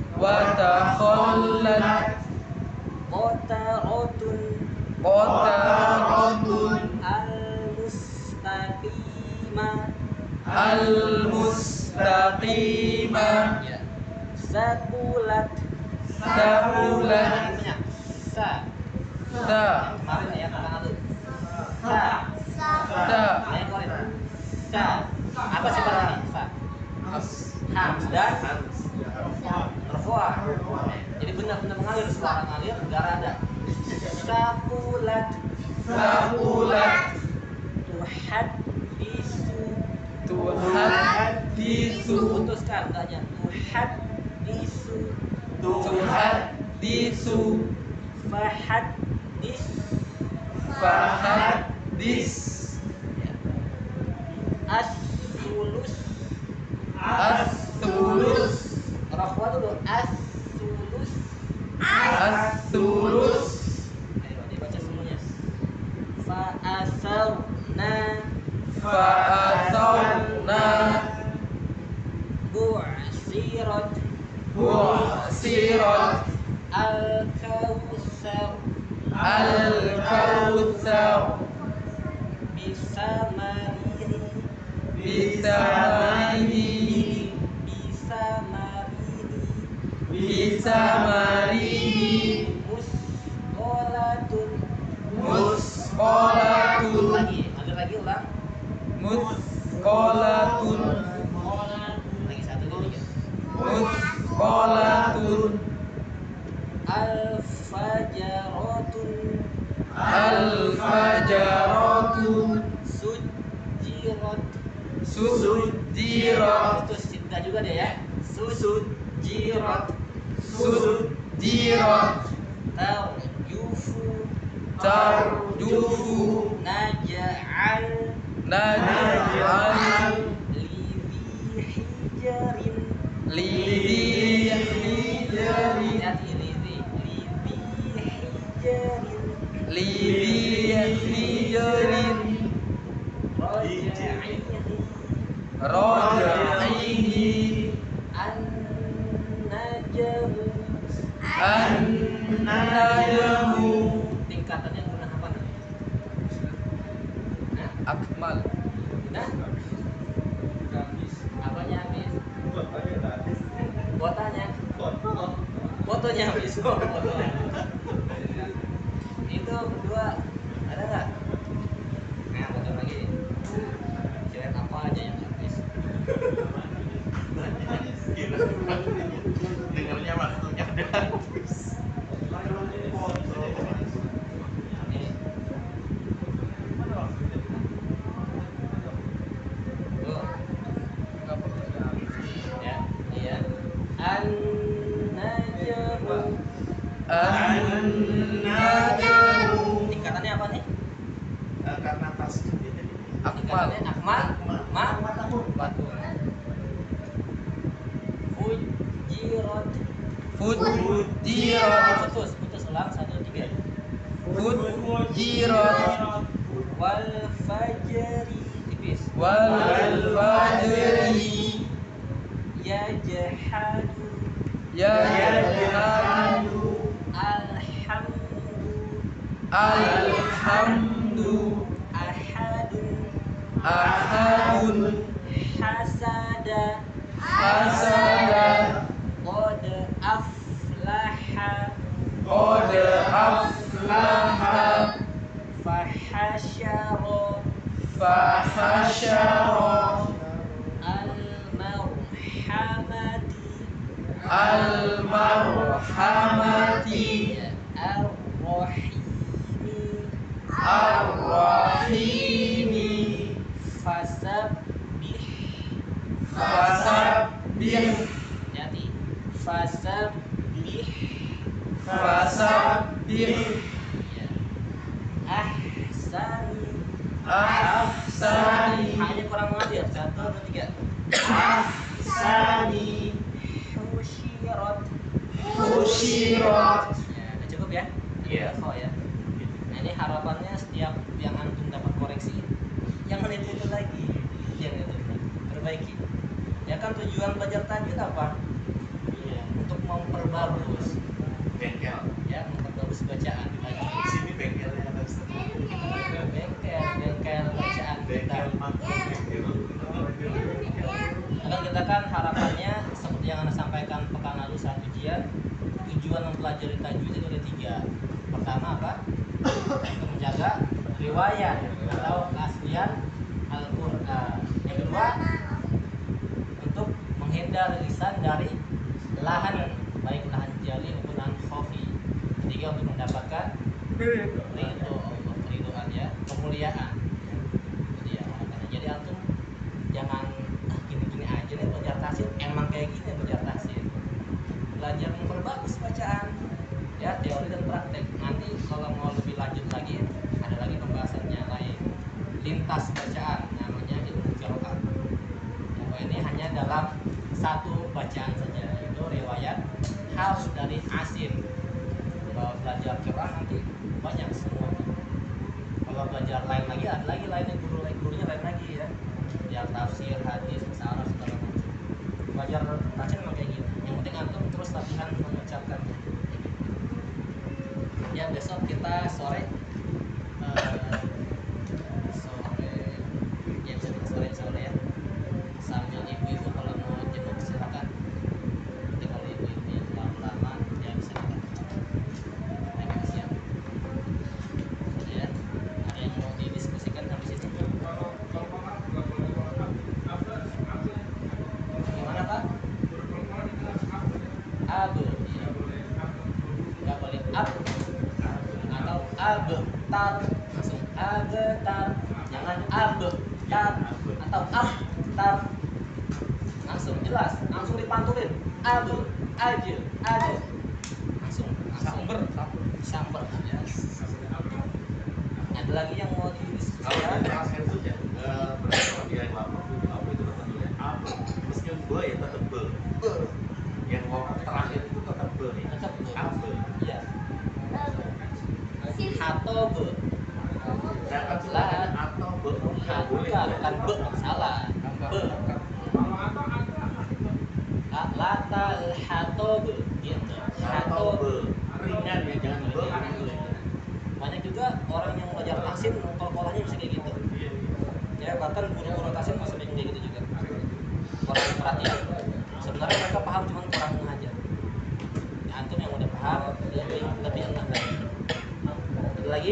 qata'atun qata'atun al-mustaqima ya saqulat sabulat sa kemarin ayat pertama tuh sa ayat kemarin sa apa sih pada ini sa hamzah marfu'ah jadi benar-benar mengalir suara mengalir enggak ada saqulat tuhaddisu putuskan enggaknya tuhaddisu fahaddis fahaddis as-sulus as-sulus rafwa dulu as-sulus as-sulus ayo dibaca semuanya fa'asawna fa'asawna bu'sirat bu'sirat al-kautsar al-kautsar bisamarihi bisamarihi bisamarihi musqalatun musqalatun lagi ulang musqalatun lagi satu lagi musqalatun al-fajaratun al-fajaratun sujirat putus cinta juga dia ya sujirat tarjufu naj'al lidhi hijarin rajaihi an-najmu tingkatannya guna apa nih? Nah, akmal nah, apanya habis? Fotonya habis. Itu kedua ada nggak? Nah, foto lagi. Cewek apa aja yang habis? dengarnya waktunya udah habis. Ini. Tuh. Ya, iya. An-najmu. an-najmu Tingkatannya apa nih? Karena pas akmal Tingkatannya akmal, fujirat. Putus ulang 1 3. fujirat Wal fajri tipis. wal fajri Yajhadu yajhadu alhamdu ahadun hasada qad aflaha fahashara al-marhamati ar-rahimi fasabbih jadi fasabbih ahsani hanya kurang mengalir 1 2 3 ahsani husyirat ya udah cukup ya Iya. ya nah ini harapannya setiap yang antum dapat koreksi jangan itu lagi jangan itu diperbaiki. Ya kan tujuan belajar tajwid apa? Iya, untuk memperbagus, Bengkel. ya, memperbagus bacaan tajwid. Di sini bengkelnya ada Ustaz. Bengkel bacaan kita. Bengkel makhluk gitu. Akan kita kan harapannya seperti yang Anda sampaikan pekan lalu saat ujian, tujuan mempelajari tajwid itu ada 3. Pertama apa? Untuk menjaga riwayat atau keaslian Al-Quran. Yang kedua, untuk menghindar lisan dari lahan, baik lahan jali maupun lahan khafi. Ketiga, untuk mendapatkan ridho Allah, ridhoan, ya, kemuliaan. Jadi ya harapannya. Jadi antum jangan gini-gini aja nih belajar tahsin, emang kayak gini belajar tahsin. Belajar memperbagus bacaan, ya, teori dan praktek. Nanti kalau mau lebih lanjut lagi, ada lagi pembahasannya lain, lintas bacaan, namanya ilmu qiraat. Ya, ini hanya dalam satu bacaan saja, yaitu riwayat Hafs dari Asim. Kalau belajar qiraat nanti banyak semua. Kalau belajar lain lagi, ada lagi lainnya, gurunya lain lagi, ya, yang tafsir, hadis, bahasa Arab, segala macam. Belajar tahsin memang kayak gini. Yang penting antum terus latihan mengucapkannya. Ya, besok kita sore ya, bisa kita sore ya, sambil ibu-ibu kalau mau jemput silakan. Nanti kalau ibu-ibu yang lama-lama ya bisa kita siap. Ya, ada yang mau didiskusikan habis itu? Gimana Pak? Abu, ya. Nggak boleh ab atau abtar, langsung abtar, jangan abtar atau abtar, langsung jelas, langsung dipantulin, abu, aja, langsung samber, ya. Ada lagi yang mau Kalau didiskusikan? dari asal itu ya, berdasarkan dia yang lama, apa itu tertulis apa? Meskipun be ya tetap be. Yang ngomong terakhir itu tetap be. Tetap be. Abe. Ya. Atau be. Jangan Lah. atau be. Nggak boleh. Bukan be, salah. Be. Latal hatob gitu. Atau Hatob. be. Ringan ya, jangan be. Banyak juga orang yang belajar tahsin kol-kolannya bisa kayak gitu. Ya, bahkan guru-guru tahsin masih banyak kayak gitu juga. Kurang perhatian. Sebenarnya mereka paham, cuma kurang mengajar. Ya, antum yang udah paham lebih enak lagi. Ada lagi?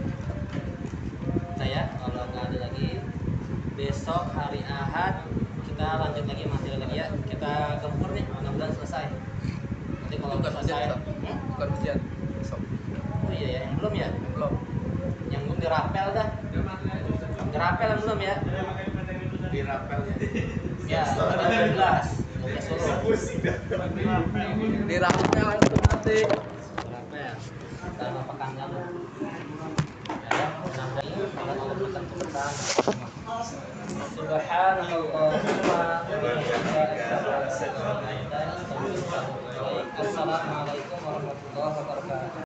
Saya kalau nggak ada lagi, besok hari Ahad kita lanjut lagi materi lagi, ya. Kita gempur nih, mudah-mudahan selesai. Nanti kalau Bukan selesai, ujian, bukan ujian. Besok. oh iya ya, yang belum ya, Belum. yang belum dirapel dah, dirapel yang belum ya, Di rapel ya 12 solo. pusing dah. Dirapel itu nanti. Rapel sama pekan lalu. Ya, mudah-mudahan pada Allah berikan keberkahan. Subhanallah. Assalamualaikum warahmatullahi wabarakatuh.